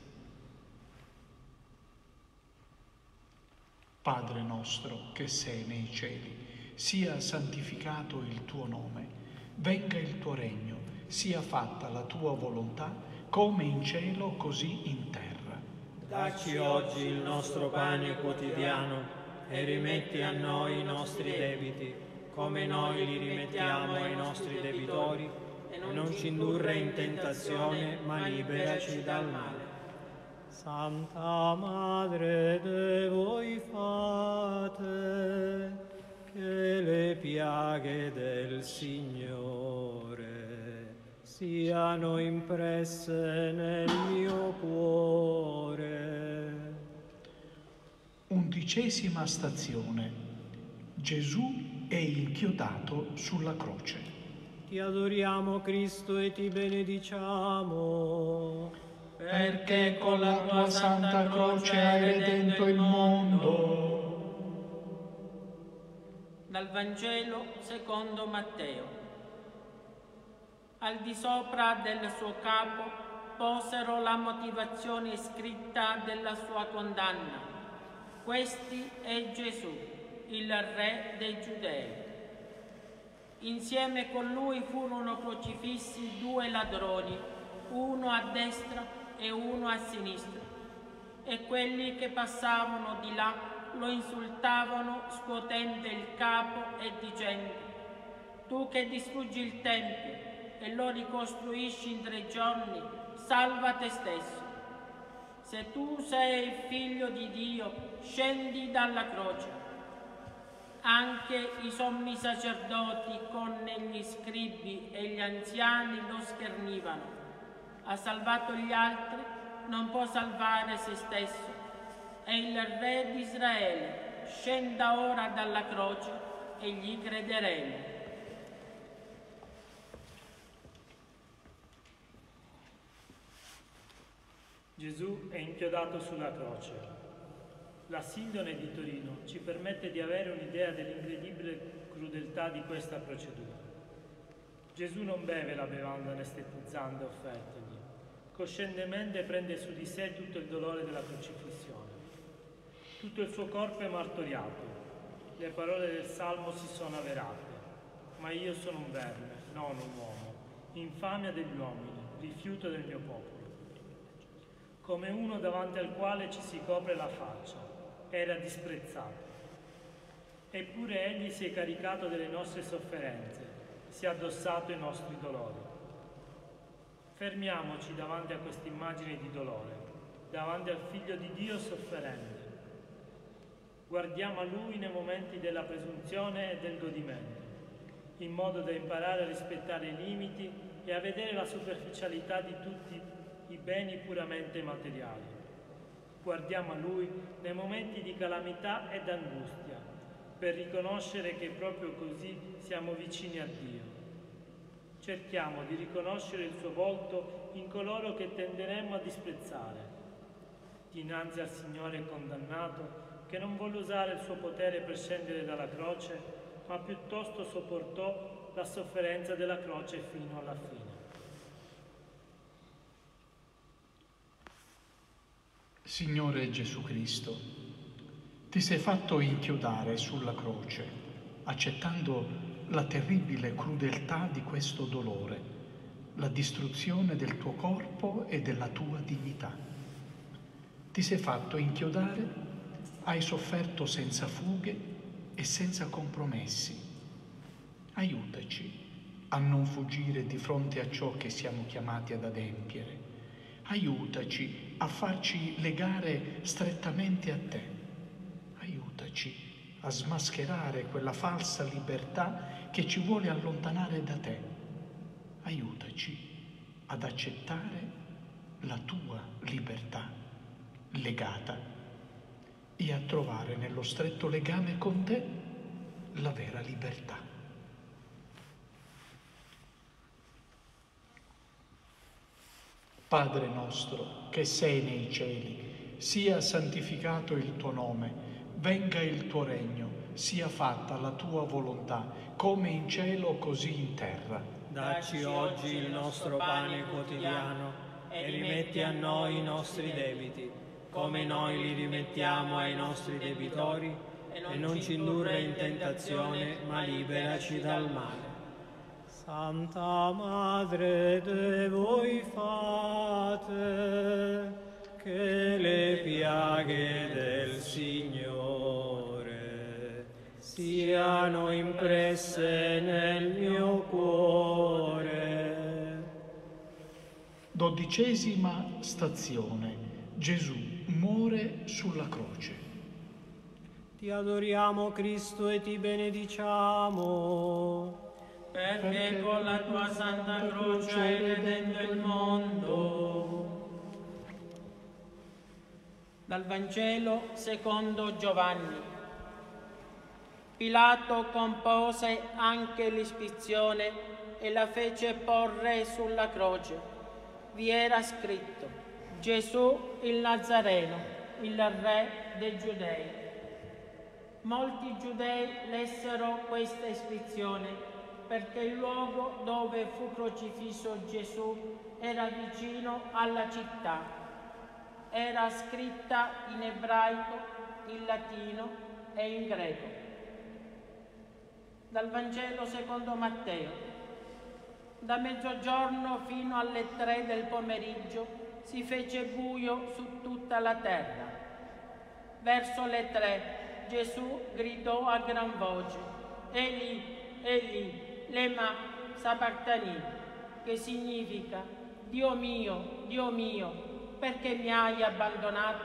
Padre nostro che sei nei cieli, sia santificato il tuo nome, venga il tuo regno, sia fatta la tua volontà come in cielo così in terra. Dacci oggi il nostro pane quotidiano e rimetti a noi i nostri debiti, come noi li rimettiamo ai nostri debitori, e non ci indurre in tentazione, ma liberaci dal male. Santa Madre de voi fate, che le piaghe del Signore siano impresse nel mio cuore. Undicesima stazione. Gesù è inchiodato sulla croce. Ti adoriamo, Cristo, e ti benediciamo, perché con la tua santa croce hai redento il mondo. Dal Vangelo secondo Matteo. Al di sopra del suo capo posero la motivazione scritta della sua condanna. Questi è Gesù, il Re dei Giudei. Insieme con lui furono crocifissi due ladroni, uno a destra e uno a sinistra, e quelli che passavano di là lo insultavano scuotendo il capo e dicendo: tu che distruggi il Tempio e lo ricostruisci in tre giorni, salva te stesso. Se tu sei il Figlio di Dio, scendi dalla croce. Anche i sommi sacerdoti con gli scribi e gli anziani lo schernivano. Ha salvato gli altri, non può salvare se stesso. È il Re di Israele, scenda ora dalla croce e gli crederemo. Gesù è inchiodato sulla croce. La Sindone di Torino ci permette di avere un'idea dell'incredibile crudeltà di questa procedura. Gesù non beve la bevanda anestetizzante offertagli, coscientemente prende su di sé tutto il dolore della crocifissione. Tutto il suo corpo è martoriato. Le parole del Salmo si sono avverate. Ma io sono un verme, non un uomo, infamia degli uomini, rifiuto del mio popolo. Come uno davanti al quale ci si copre la faccia, era disprezzato. Eppure egli si è caricato delle nostre sofferenze, si è addossato i nostri dolori. Fermiamoci davanti a questa immagine di dolore, davanti al Figlio di Dio sofferente. Guardiamo a Lui nei momenti della presunzione e del godimento, in modo da imparare a rispettare i limiti e a vedere la superficialità di tutti i beni puramente materiali. Guardiamo a Lui nei momenti di calamità ed angustia, per riconoscere che proprio così siamo vicini a Dio. Cerchiamo di riconoscere il suo volto in coloro che tenderemmo a disprezzare. Dinanzi al Signore condannato, che non volle usare il suo potere per scendere dalla croce, ma piuttosto sopportò la sofferenza della croce fino alla fine. Signore Gesù Cristo, ti sei fatto inchiodare sulla croce, accettando la terribile crudeltà di questo dolore, la distruzione del tuo corpo e della tua dignità. Ti sei fatto inchiodare, hai sofferto senza fughe e senza compromessi. Aiutaci a non fuggire di fronte a ciò che siamo chiamati ad adempiere. Aiutaci a farci legare strettamente a te. Aiutaci a smascherare quella falsa libertà che ci vuole allontanare da te. Aiutaci ad accettare la tua libertà legata e a trovare nello stretto legame con te la vera libertà. Padre nostro, che sei nei cieli, sia santificato il tuo nome, venga il tuo regno, sia fatta la tua volontà, come in cielo così in terra. Dacci oggi il nostro pane quotidiano e rimetti a noi i nostri debiti, come noi li rimettiamo ai nostri debitori, e non ci indurre in tentazione, ma liberaci dal male. Santa Madre de voi fate, che le piaghe del Signore siano impresse nel mio cuore. Dodicesima stazione. Gesù muore sulla croce. Ti adoriamo, Cristo, e ti benediciamo, Perché, Perché con la tua santa croce hai redento il mondo. Dal Vangelo secondo Giovanni. Pilato compose anche l'iscrizione e la fece porre sulla croce. Vi era scritto: Gesù il Nazareno, il re dei Giudei. Molti giudei lessero questa iscrizione perché il luogo dove fu crocifisso Gesù era vicino alla città. Era scritta in ebraico, in latino e in greco. Dal Vangelo secondo Matteo. Da mezzogiorno fino alle tre del pomeriggio si fece buio su tutta la terra. Verso le tre Gesù gridò a gran voce: Eli, Eli, lema sabachthani, che significa: Dio mio, Dio mio, perché mi hai abbandonato?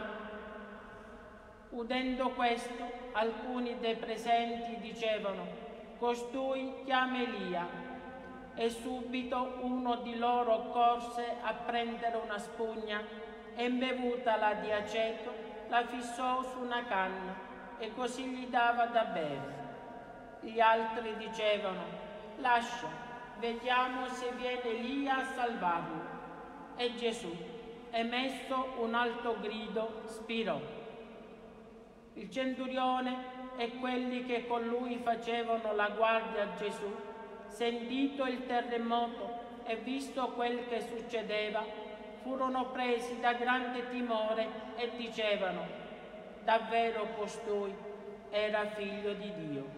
Udendo questo, alcuni dei presenti dicevano: Costui chiama Elia. E subito uno di loro corse a prendere una spugna e, imbevutala di aceto, la fissò su una canna e così gli dava da bere. Gli altri dicevano: Lascia, vediamo se viene Elia a salvarlo. E Gesù, emesso un alto grido, spirò. Il centurione e quelli che con lui facevano la guardia a Gesù, sentito il terremoto e visto quel che succedeva, furono presi da grande timore e dicevano: davvero costui era figlio di Dio.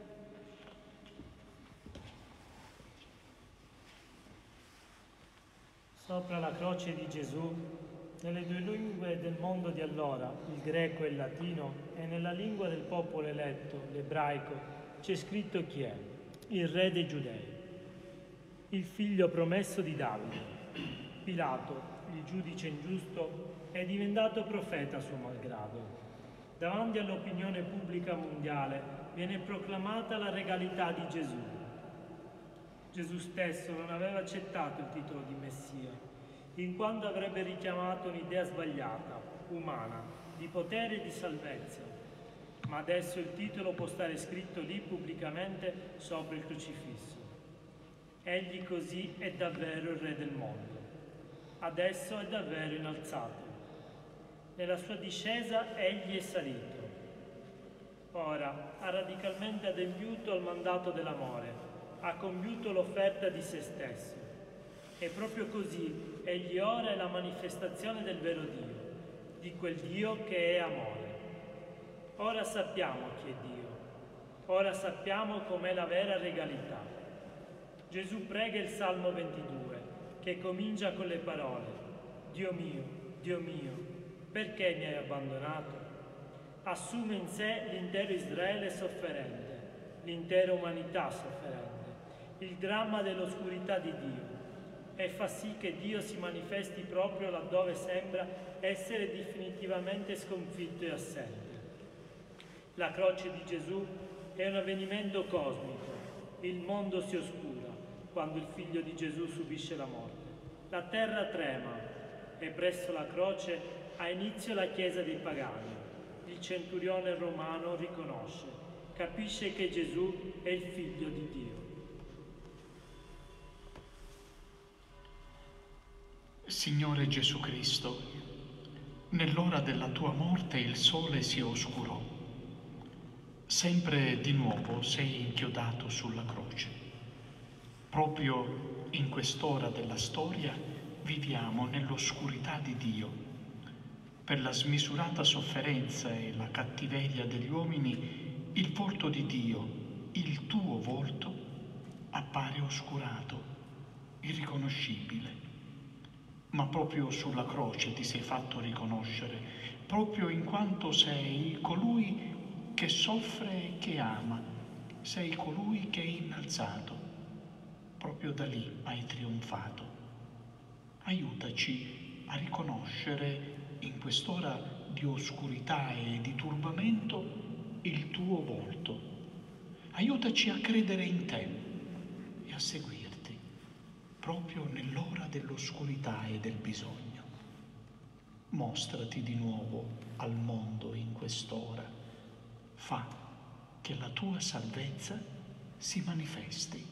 Sopra la croce di Gesù, nelle due lingue del mondo di allora, il greco e il latino, e nella lingua del popolo eletto, l'ebraico, c'è scritto chi è: il re dei Giudei, il figlio promesso di Davide. Pilato, il giudice ingiusto, è diventato profeta a suo malgrado. Davanti all'opinione pubblica mondiale viene proclamata la regalità di Gesù. Gesù stesso non aveva accettato il titolo di Messia, in quanto avrebbe richiamato un'idea sbagliata, umana, di potere e di salvezza. Ma adesso il titolo può stare scritto lì pubblicamente sopra il crocifisso. Egli così è davvero il Re del mondo. Adesso è davvero innalzato. Nella sua discesa egli è salito. Ora ha radicalmente adempiuto al mandato dell'amore, ha compiuto l'offerta di se stesso. E proprio così egli ora è la manifestazione del vero Dio, di quel Dio che è amore. Ora sappiamo chi è Dio, ora sappiamo com'è la vera regalità. Gesù prega il Salmo ventidue, che comincia con le parole: Dio mio, Dio mio, perché mi hai abbandonato? Assume in sé l'intero Israele sofferente, l'intera umanità sofferente, il dramma dell'oscurità di Dio, e fa sì che Dio si manifesti proprio laddove sembra essere definitivamente sconfitto e assente. La croce di Gesù è un avvenimento cosmico. Il mondo si oscura quando il figlio di Gesù subisce la morte. La terra trema e presso la croce ha inizio la chiesa dei pagani. Il centurione romano riconosce, capisce che Gesù è il figlio di Dio. Signore Gesù Cristo, nell'ora della tua morte il sole si oscurò. Sempre di nuovo sei inchiodato sulla croce. Proprio in quest'ora della storia viviamo nell'oscurità di Dio. Per la smisurata sofferenza e la cattiveria degli uomini, il volto di Dio, il tuo volto, appare oscurato, irriconoscibile. ma proprio sulla croce ti sei fatto riconoscere, proprio in quanto sei colui che soffre e che ama, sei colui che è innalzato, proprio da lì hai trionfato. Aiutaci a riconoscere in quest'ora di oscurità e di turbamento il tuo volto. Aiutaci a credere in te e a seguirti, proprio nell'ora dell'oscurità e del bisogno. Mostrati di nuovo al mondo in quest'ora. Fa che la tua salvezza si manifesti.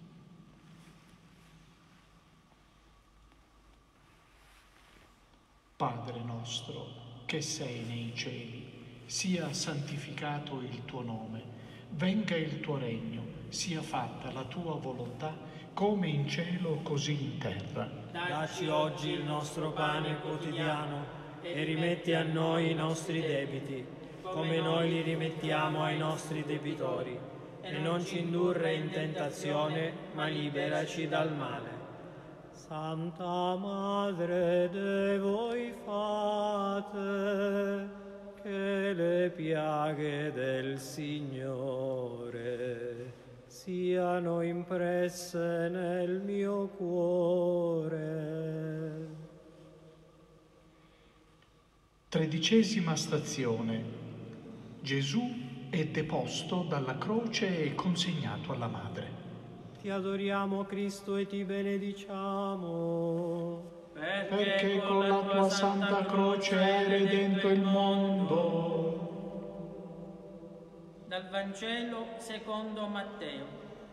Padre nostro, che sei nei cieli, sia santificato il tuo nome, venga il tuo regno, sia fatta la tua volontà, come in cielo così in terra. Dacci oggi il nostro pane quotidiano e rimetti a noi i nostri debiti, come noi li rimettiamo ai nostri debitori, e non ci indurre in tentazione, ma liberaci dal male. Santa Madre de voi fate, che le piaghe del Signore siano impresse nel mio cuore. Tredicesima stazione. Gesù è deposto dalla croce e consegnato alla madre. Ti adoriamo, Cristo, e ti benediciamo. Perché, Perché con la tua santa croce hai redento il mondo. Dal Vangelo secondo Matteo.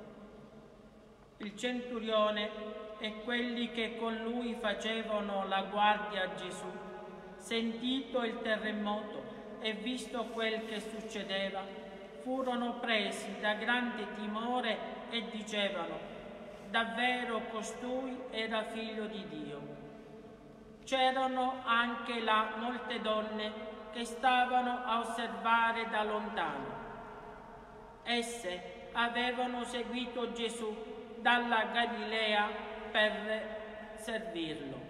Il centurione e quelli che con lui facevano la guardia a Gesù, sentito il terremoto e visto quel che succedeva, furono presi da grande timore e dicevano: davvero costui era figlio di Dio. C'erano anche là molte donne che stavano a osservare da lontano. Esse avevano seguito Gesù dalla Galilea per servirlo.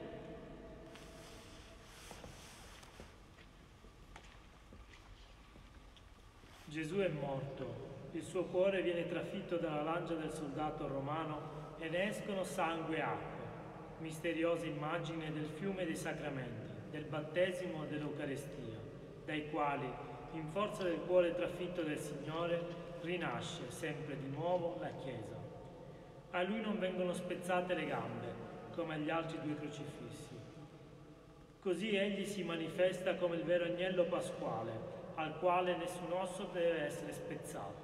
Gesù è morto, il suo cuore viene trafitto dalla lancia del soldato romano e ne escono sangue e acqua, misteriosa immagine del fiume dei sacramenti, del battesimo e dell'Eucarestia, dai quali, in forza del cuore trafitto del Signore, rinasce sempre di nuovo la Chiesa. A lui non vengono spezzate le gambe, come agli altri due crocifissi. Così egli si manifesta come il vero agnello pasquale, al quale nessun osso deve essere spezzato.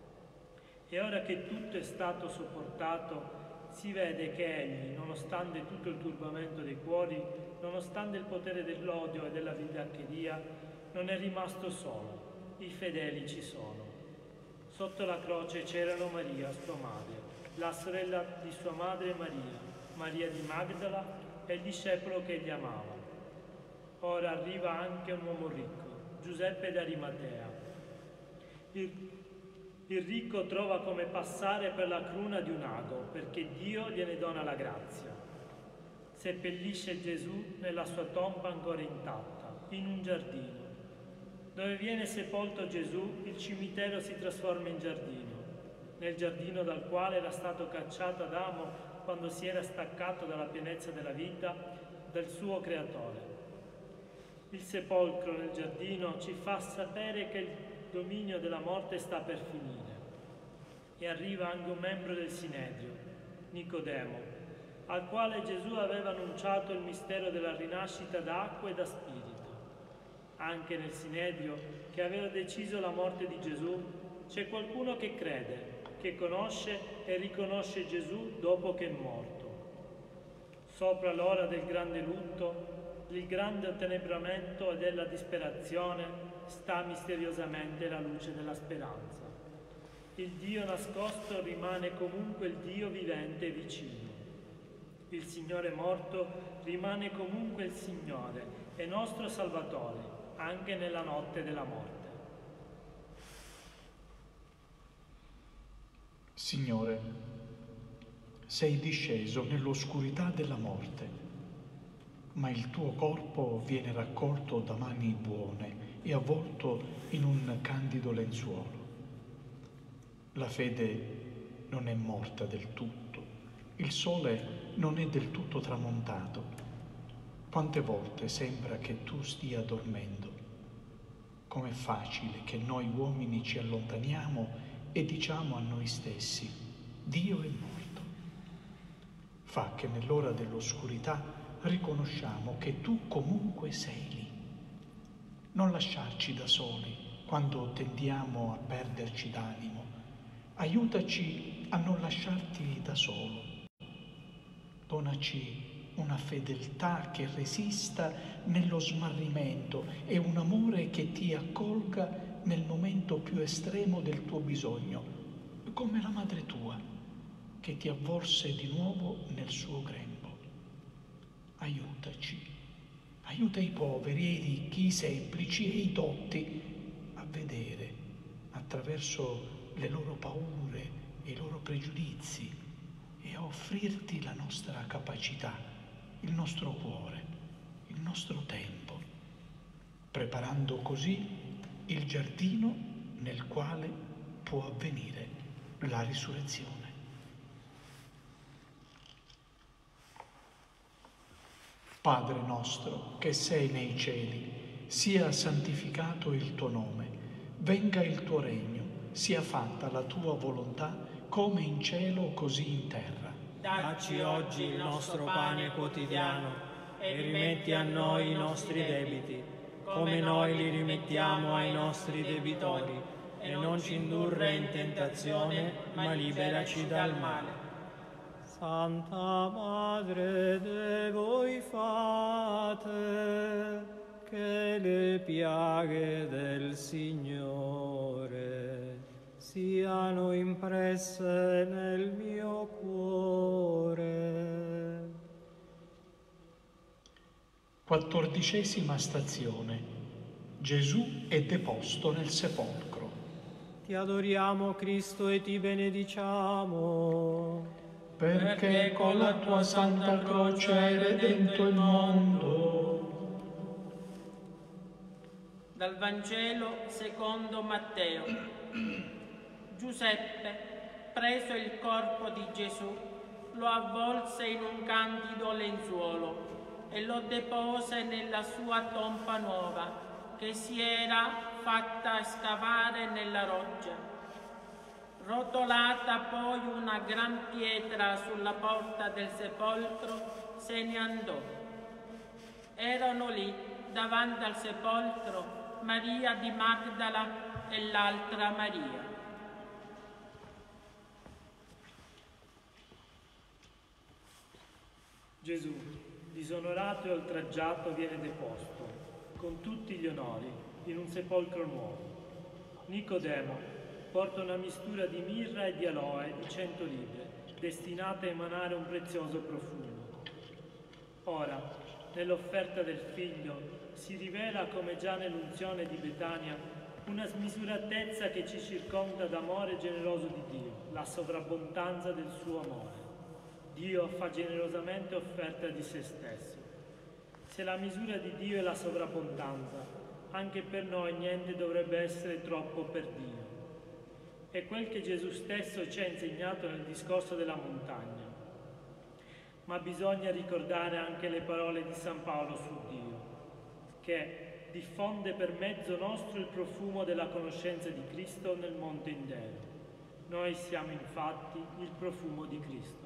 E ora che tutto è stato sopportato, si vede che egli, nonostante tutto il turbamento dei cuori, nonostante il potere dell'odio e della vigliaccheria, non è rimasto solo. I fedeli ci sono. Sotto la croce c'erano Maria, sua madre, la sorella di sua madre Maria, Maria di Magdala e il discepolo che egli amava. Ora arriva anche un uomo ricco, Giuseppe d'Arimatea. Il, il ricco trova come passare per la cruna di un ago, perché Dio gliene dona la grazia. Seppellisce Gesù nella sua tomba ancora intatta, in un giardino. Dove viene sepolto Gesù, il cimitero si trasforma in giardino, nel giardino dal quale era stato cacciato Adamo quando si era staccato dalla pienezza della vita dal suo creatore. Il sepolcro nel giardino ci fa sapere che il dominio della morte sta per finire. E arriva anche un membro del Sinedrio, Nicodemo, al quale Gesù aveva annunciato il mistero della rinascita da acqua e da spirito. Anche nel Sinedrio, che aveva deciso la morte di Gesù, c'è qualcuno che crede, che conosce e riconosce Gesù dopo che è morto. Sopra l'ora del grande lutto, il grande ottenebramento e della disperazione, sta misteriosamente la luce della speranza. Il Dio nascosto rimane comunque il Dio vivente e vicino. Il Signore morto rimane comunque il Signore e nostro Salvatore, anche nella notte della morte. Signore, sei disceso nell'oscurità della morte. ma il tuo corpo viene raccolto da mani buone e avvolto in un candido lenzuolo. La fede non è morta del tutto, il sole non è del tutto tramontato. Quante volte sembra che tu stia dormendo? Com'è facile che noi uomini ci allontaniamo e diciamo a noi stessi: Dio è morto. Fa che nell'ora dell'oscurità riconosciamo che tu comunque sei lì. Non lasciarci da soli quando tendiamo a perderci d'animo. Aiutaci a non lasciarti da solo. Donaci una fedeltà che resista nello smarrimento e un amore che ti accolga nel momento più estremo del tuo bisogno, come la madre tua che ti avvolse di nuovo nel suo grembo. Aiutaci, aiuta i poveri e i ricchi, i semplici e i dotti a vedere attraverso le loro paure e i loro pregiudizi e a offrirti la nostra capacità, il nostro cuore, il nostro tempo, preparando così il giardino nel quale può avvenire la risurrezione. Padre nostro, che sei nei cieli, sia santificato il tuo nome, venga il tuo regno, sia fatta la tua volontà, come in cielo così in terra. Dacci oggi il nostro pane quotidiano e rimetti a noi i nostri debiti, come noi li rimettiamo ai nostri debitori, e non ci indurre in tentazione, ma liberaci dal male. Santa Madre de voi fate, che le piaghe del Signore siano impresse nel mio cuore. Quattordicesima stazione. Gesù è deposto nel sepolcro. Ti adoriamo, Cristo, e ti benediciamo, perché con la tua santa croce hai redento il mondo. Dal Vangelo secondo Matteo. Giuseppe, preso il corpo di Gesù, lo avvolse in un candido lenzuolo e lo depose nella sua tomba nuova, che si era fatta scavare nella roccia. Rotolata poi una gran pietra sulla porta del sepolcro, se ne andò. Erano lì, davanti al sepolcro, Maria di Magdala e l'altra Maria. Gesù, disonorato e oltraggiato, viene deposto, con tutti gli onori, in un sepolcro nuovo. Nicodemo porta una mistura di mirra e di aloe di cento libre, destinata a emanare un prezioso profumo. Ora, nell'offerta del Figlio, si rivela, come già nell'unzione di Betania, una smisuratezza che ci circonda d'amore generoso di Dio, la sovrabbondanza del suo amore. Dio fa generosamente offerta di se stesso. Se la misura di Dio è la sovrabbondanza, anche per noi niente dovrebbe essere troppo per Dio. È quel che Gesù stesso ci ha insegnato nel discorso della montagna. Ma bisogna ricordare anche le parole di San Paolo su Dio, che diffonde per mezzo nostro il profumo della conoscenza di Cristo nel mondo intero. Noi siamo infatti il profumo di Cristo.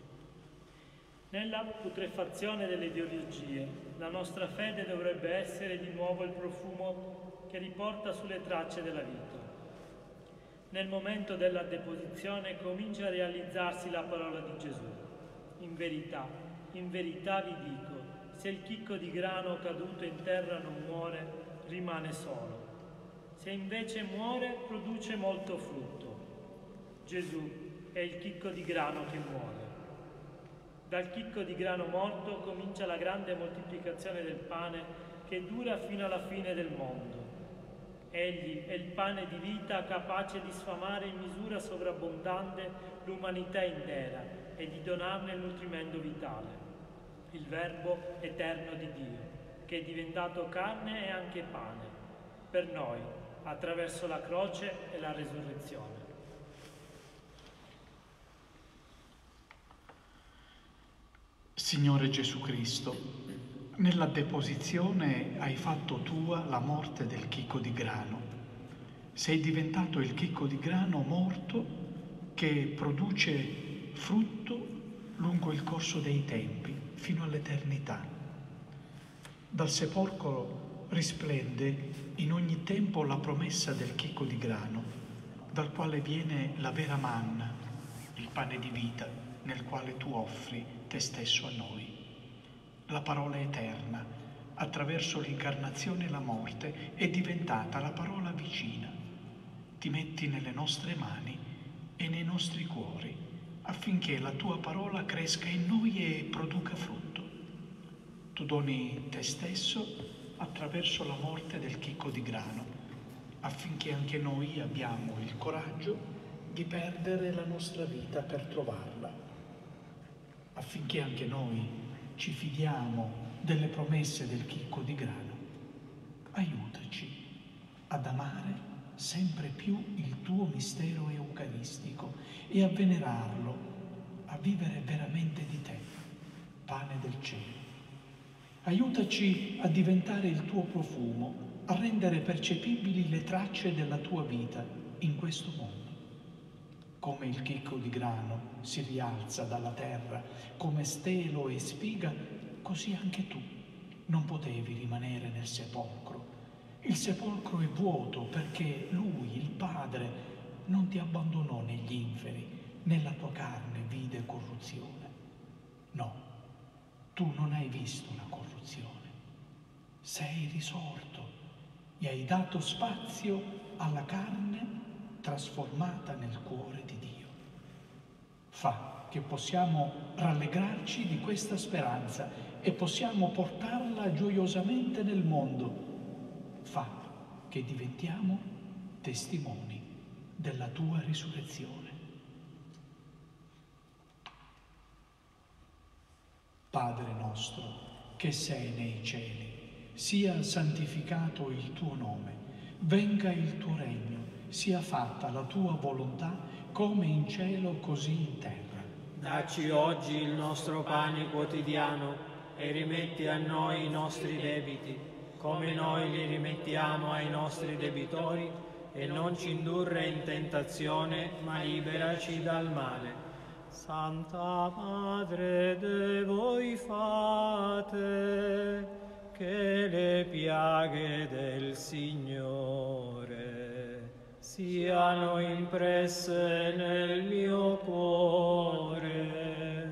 Nella putrefazione delle ideologie, la nostra fede dovrebbe essere di nuovo il profumo che riporta sulle tracce della vita. Nel momento della deposizione comincia a realizzarsi la parola di Gesù. In verità, in verità vi dico, se il chicco di grano caduto in terra non muore, rimane solo. Se invece muore, produce molto frutto. Gesù è il chicco di grano che muore. Dal chicco di grano morto comincia la grande moltiplicazione del pane che dura fino alla fine del mondo. Egli è il pane di vita capace di sfamare in misura sovrabbondante l'umanità intera e di donarne il nutrimento vitale. il Verbo eterno di Dio, che è diventato carne e anche pane, per noi, attraverso la croce e la resurrezione. Signore Gesù Cristo, nella deposizione hai fatto tua la morte del chicco di grano. Sei diventato il chicco di grano morto che produce frutto lungo il corso dei tempi, fino all'eternità. Dal sepolcro risplende in ogni tempo la promessa del chicco di grano, dal quale viene la vera manna, il pane di vita, nel quale tu offri te stesso a noi. La parola eterna, attraverso l'incarnazione e la morte, è diventata la parola vicina. Ti metti nelle nostre mani e nei nostri cuori, affinché la tua parola cresca in noi e produca frutto. Tu doni te stesso attraverso la morte del chicco di grano, affinché anche noi abbiamo il coraggio di perdere la nostra vita per trovarla, affinché anche noi ci fidiamo delle promesse del chicco di grano. Aiutaci ad amare sempre più il tuo mistero eucaristico e a venerarlo, a vivere veramente di te, pane del cielo. Aiutaci a diventare il tuo profumo, a rendere percepibili le tracce della tua vita in questo mondo. Come il chicco di grano si rialza dalla terra come stelo e spiga, così anche tu non potevi rimanere nel sepolcro. Il sepolcro è vuoto perché Lui, il Padre, non ti abbandonò negli inferi, nella tua carne vide corruzione. No, tu non hai visto la corruzione. Sei risorto e hai dato spazio alla carne trasformata nel cuore di Dio. Fa che possiamo rallegrarci di questa speranza e possiamo portarla gioiosamente nel mondo. Fa che diventiamo testimoni della tua risurrezione. Padre nostro, che sei nei cieli, sia santificato il tuo nome, venga il tuo regno, sia fatta la tua volontà come in cielo così in terra. Dacci oggi il nostro pane quotidiano e rimetti a noi i nostri debiti, come noi li rimettiamo ai nostri debitori, e non ci indurre in tentazione, ma liberaci dal male. Santa Madre de voi fate, che le piaghe del Signore siano impresse nel mio cuore.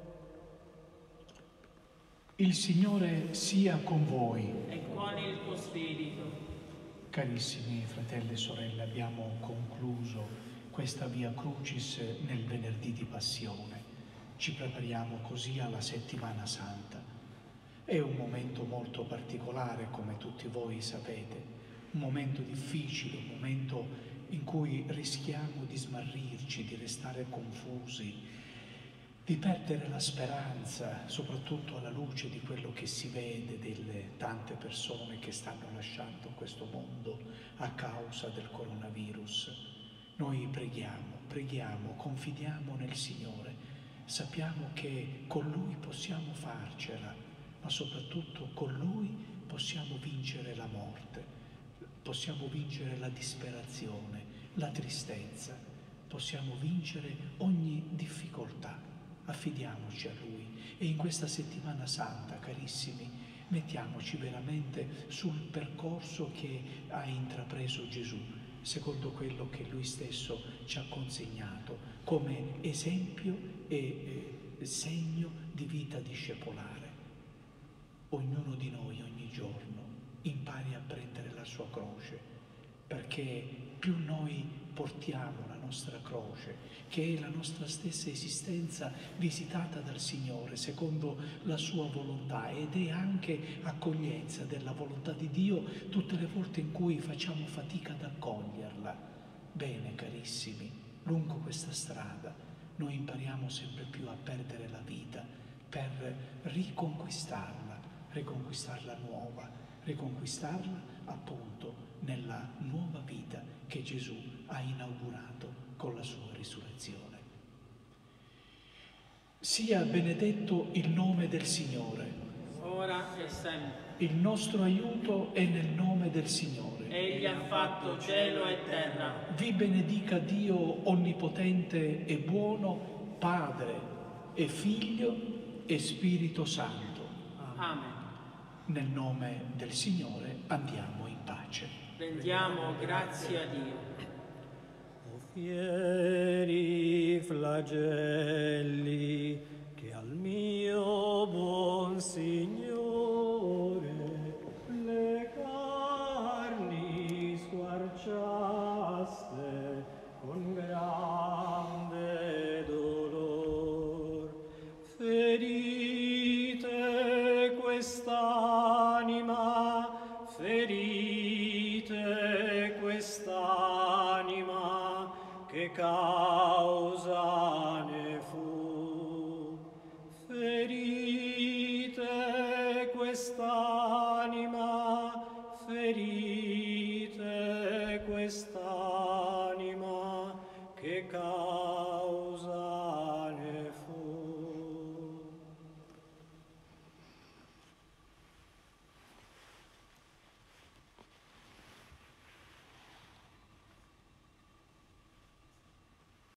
Il Signore sia con voi. E con il tuo spirito. Carissimi fratelli e sorelle, abbiamo concluso questa Via Crucis nel venerdì di Passione. Ci prepariamo così alla Settimana Santa. È un momento molto particolare, come tutti voi sapete, un momento difficile, un momento in cui rischiamo di smarrirci, di restare confusi, di perdere la speranza, soprattutto alla luce di quello che si vede, delle tante persone che stanno lasciando questo mondo a causa del coronavirus. Noi preghiamo, preghiamo, confidiamo nel Signore, sappiamo che con Lui possiamo farcela, ma soprattutto con Lui possiamo vincere la morte, possiamo vincere la disperazione, la tristezza, possiamo vincere ogni difficoltà. Affidiamoci a Lui e in questa Settimana Santa, carissimi, mettiamoci veramente sul percorso che ha intrapreso Gesù, secondo quello che Lui stesso ci ha consegnato come esempio e eh, segno di vita discepolare. Ognuno di noi ogni giorno impari a prendere la sua croce, perché più noi portiamo la nostra croce, che è la nostra stessa esistenza visitata dal Signore secondo la sua volontà, ed è anche accoglienza della volontà di Dio tutte le volte in cui facciamo fatica ad accoglierla. Bene, carissimi, lungo questa strada noi impariamo sempre più a perdere la vita per riconquistarla, riconquistarla nuova, riconquistarla appunto nella nuova vita che Gesù ha inaugurato con la sua risurrezione. Sia benedetto il nome del Signore. Ora e sempre. Il nostro aiuto è nel nome del Signore. Egli ha fatto cielo e terra. Vi benedica Dio onnipotente e buono, Padre e Figlio e Spirito Santo. Amen. Nel nome del Signore andiamo in pace. Rendiamo grazie a Dio. O fieri flagelli che al mio buon Signore le carni squarciaste con grande dolor, ferite quest'anima, ferite quest'anima, che causa ne fu? Ferite quest'anima,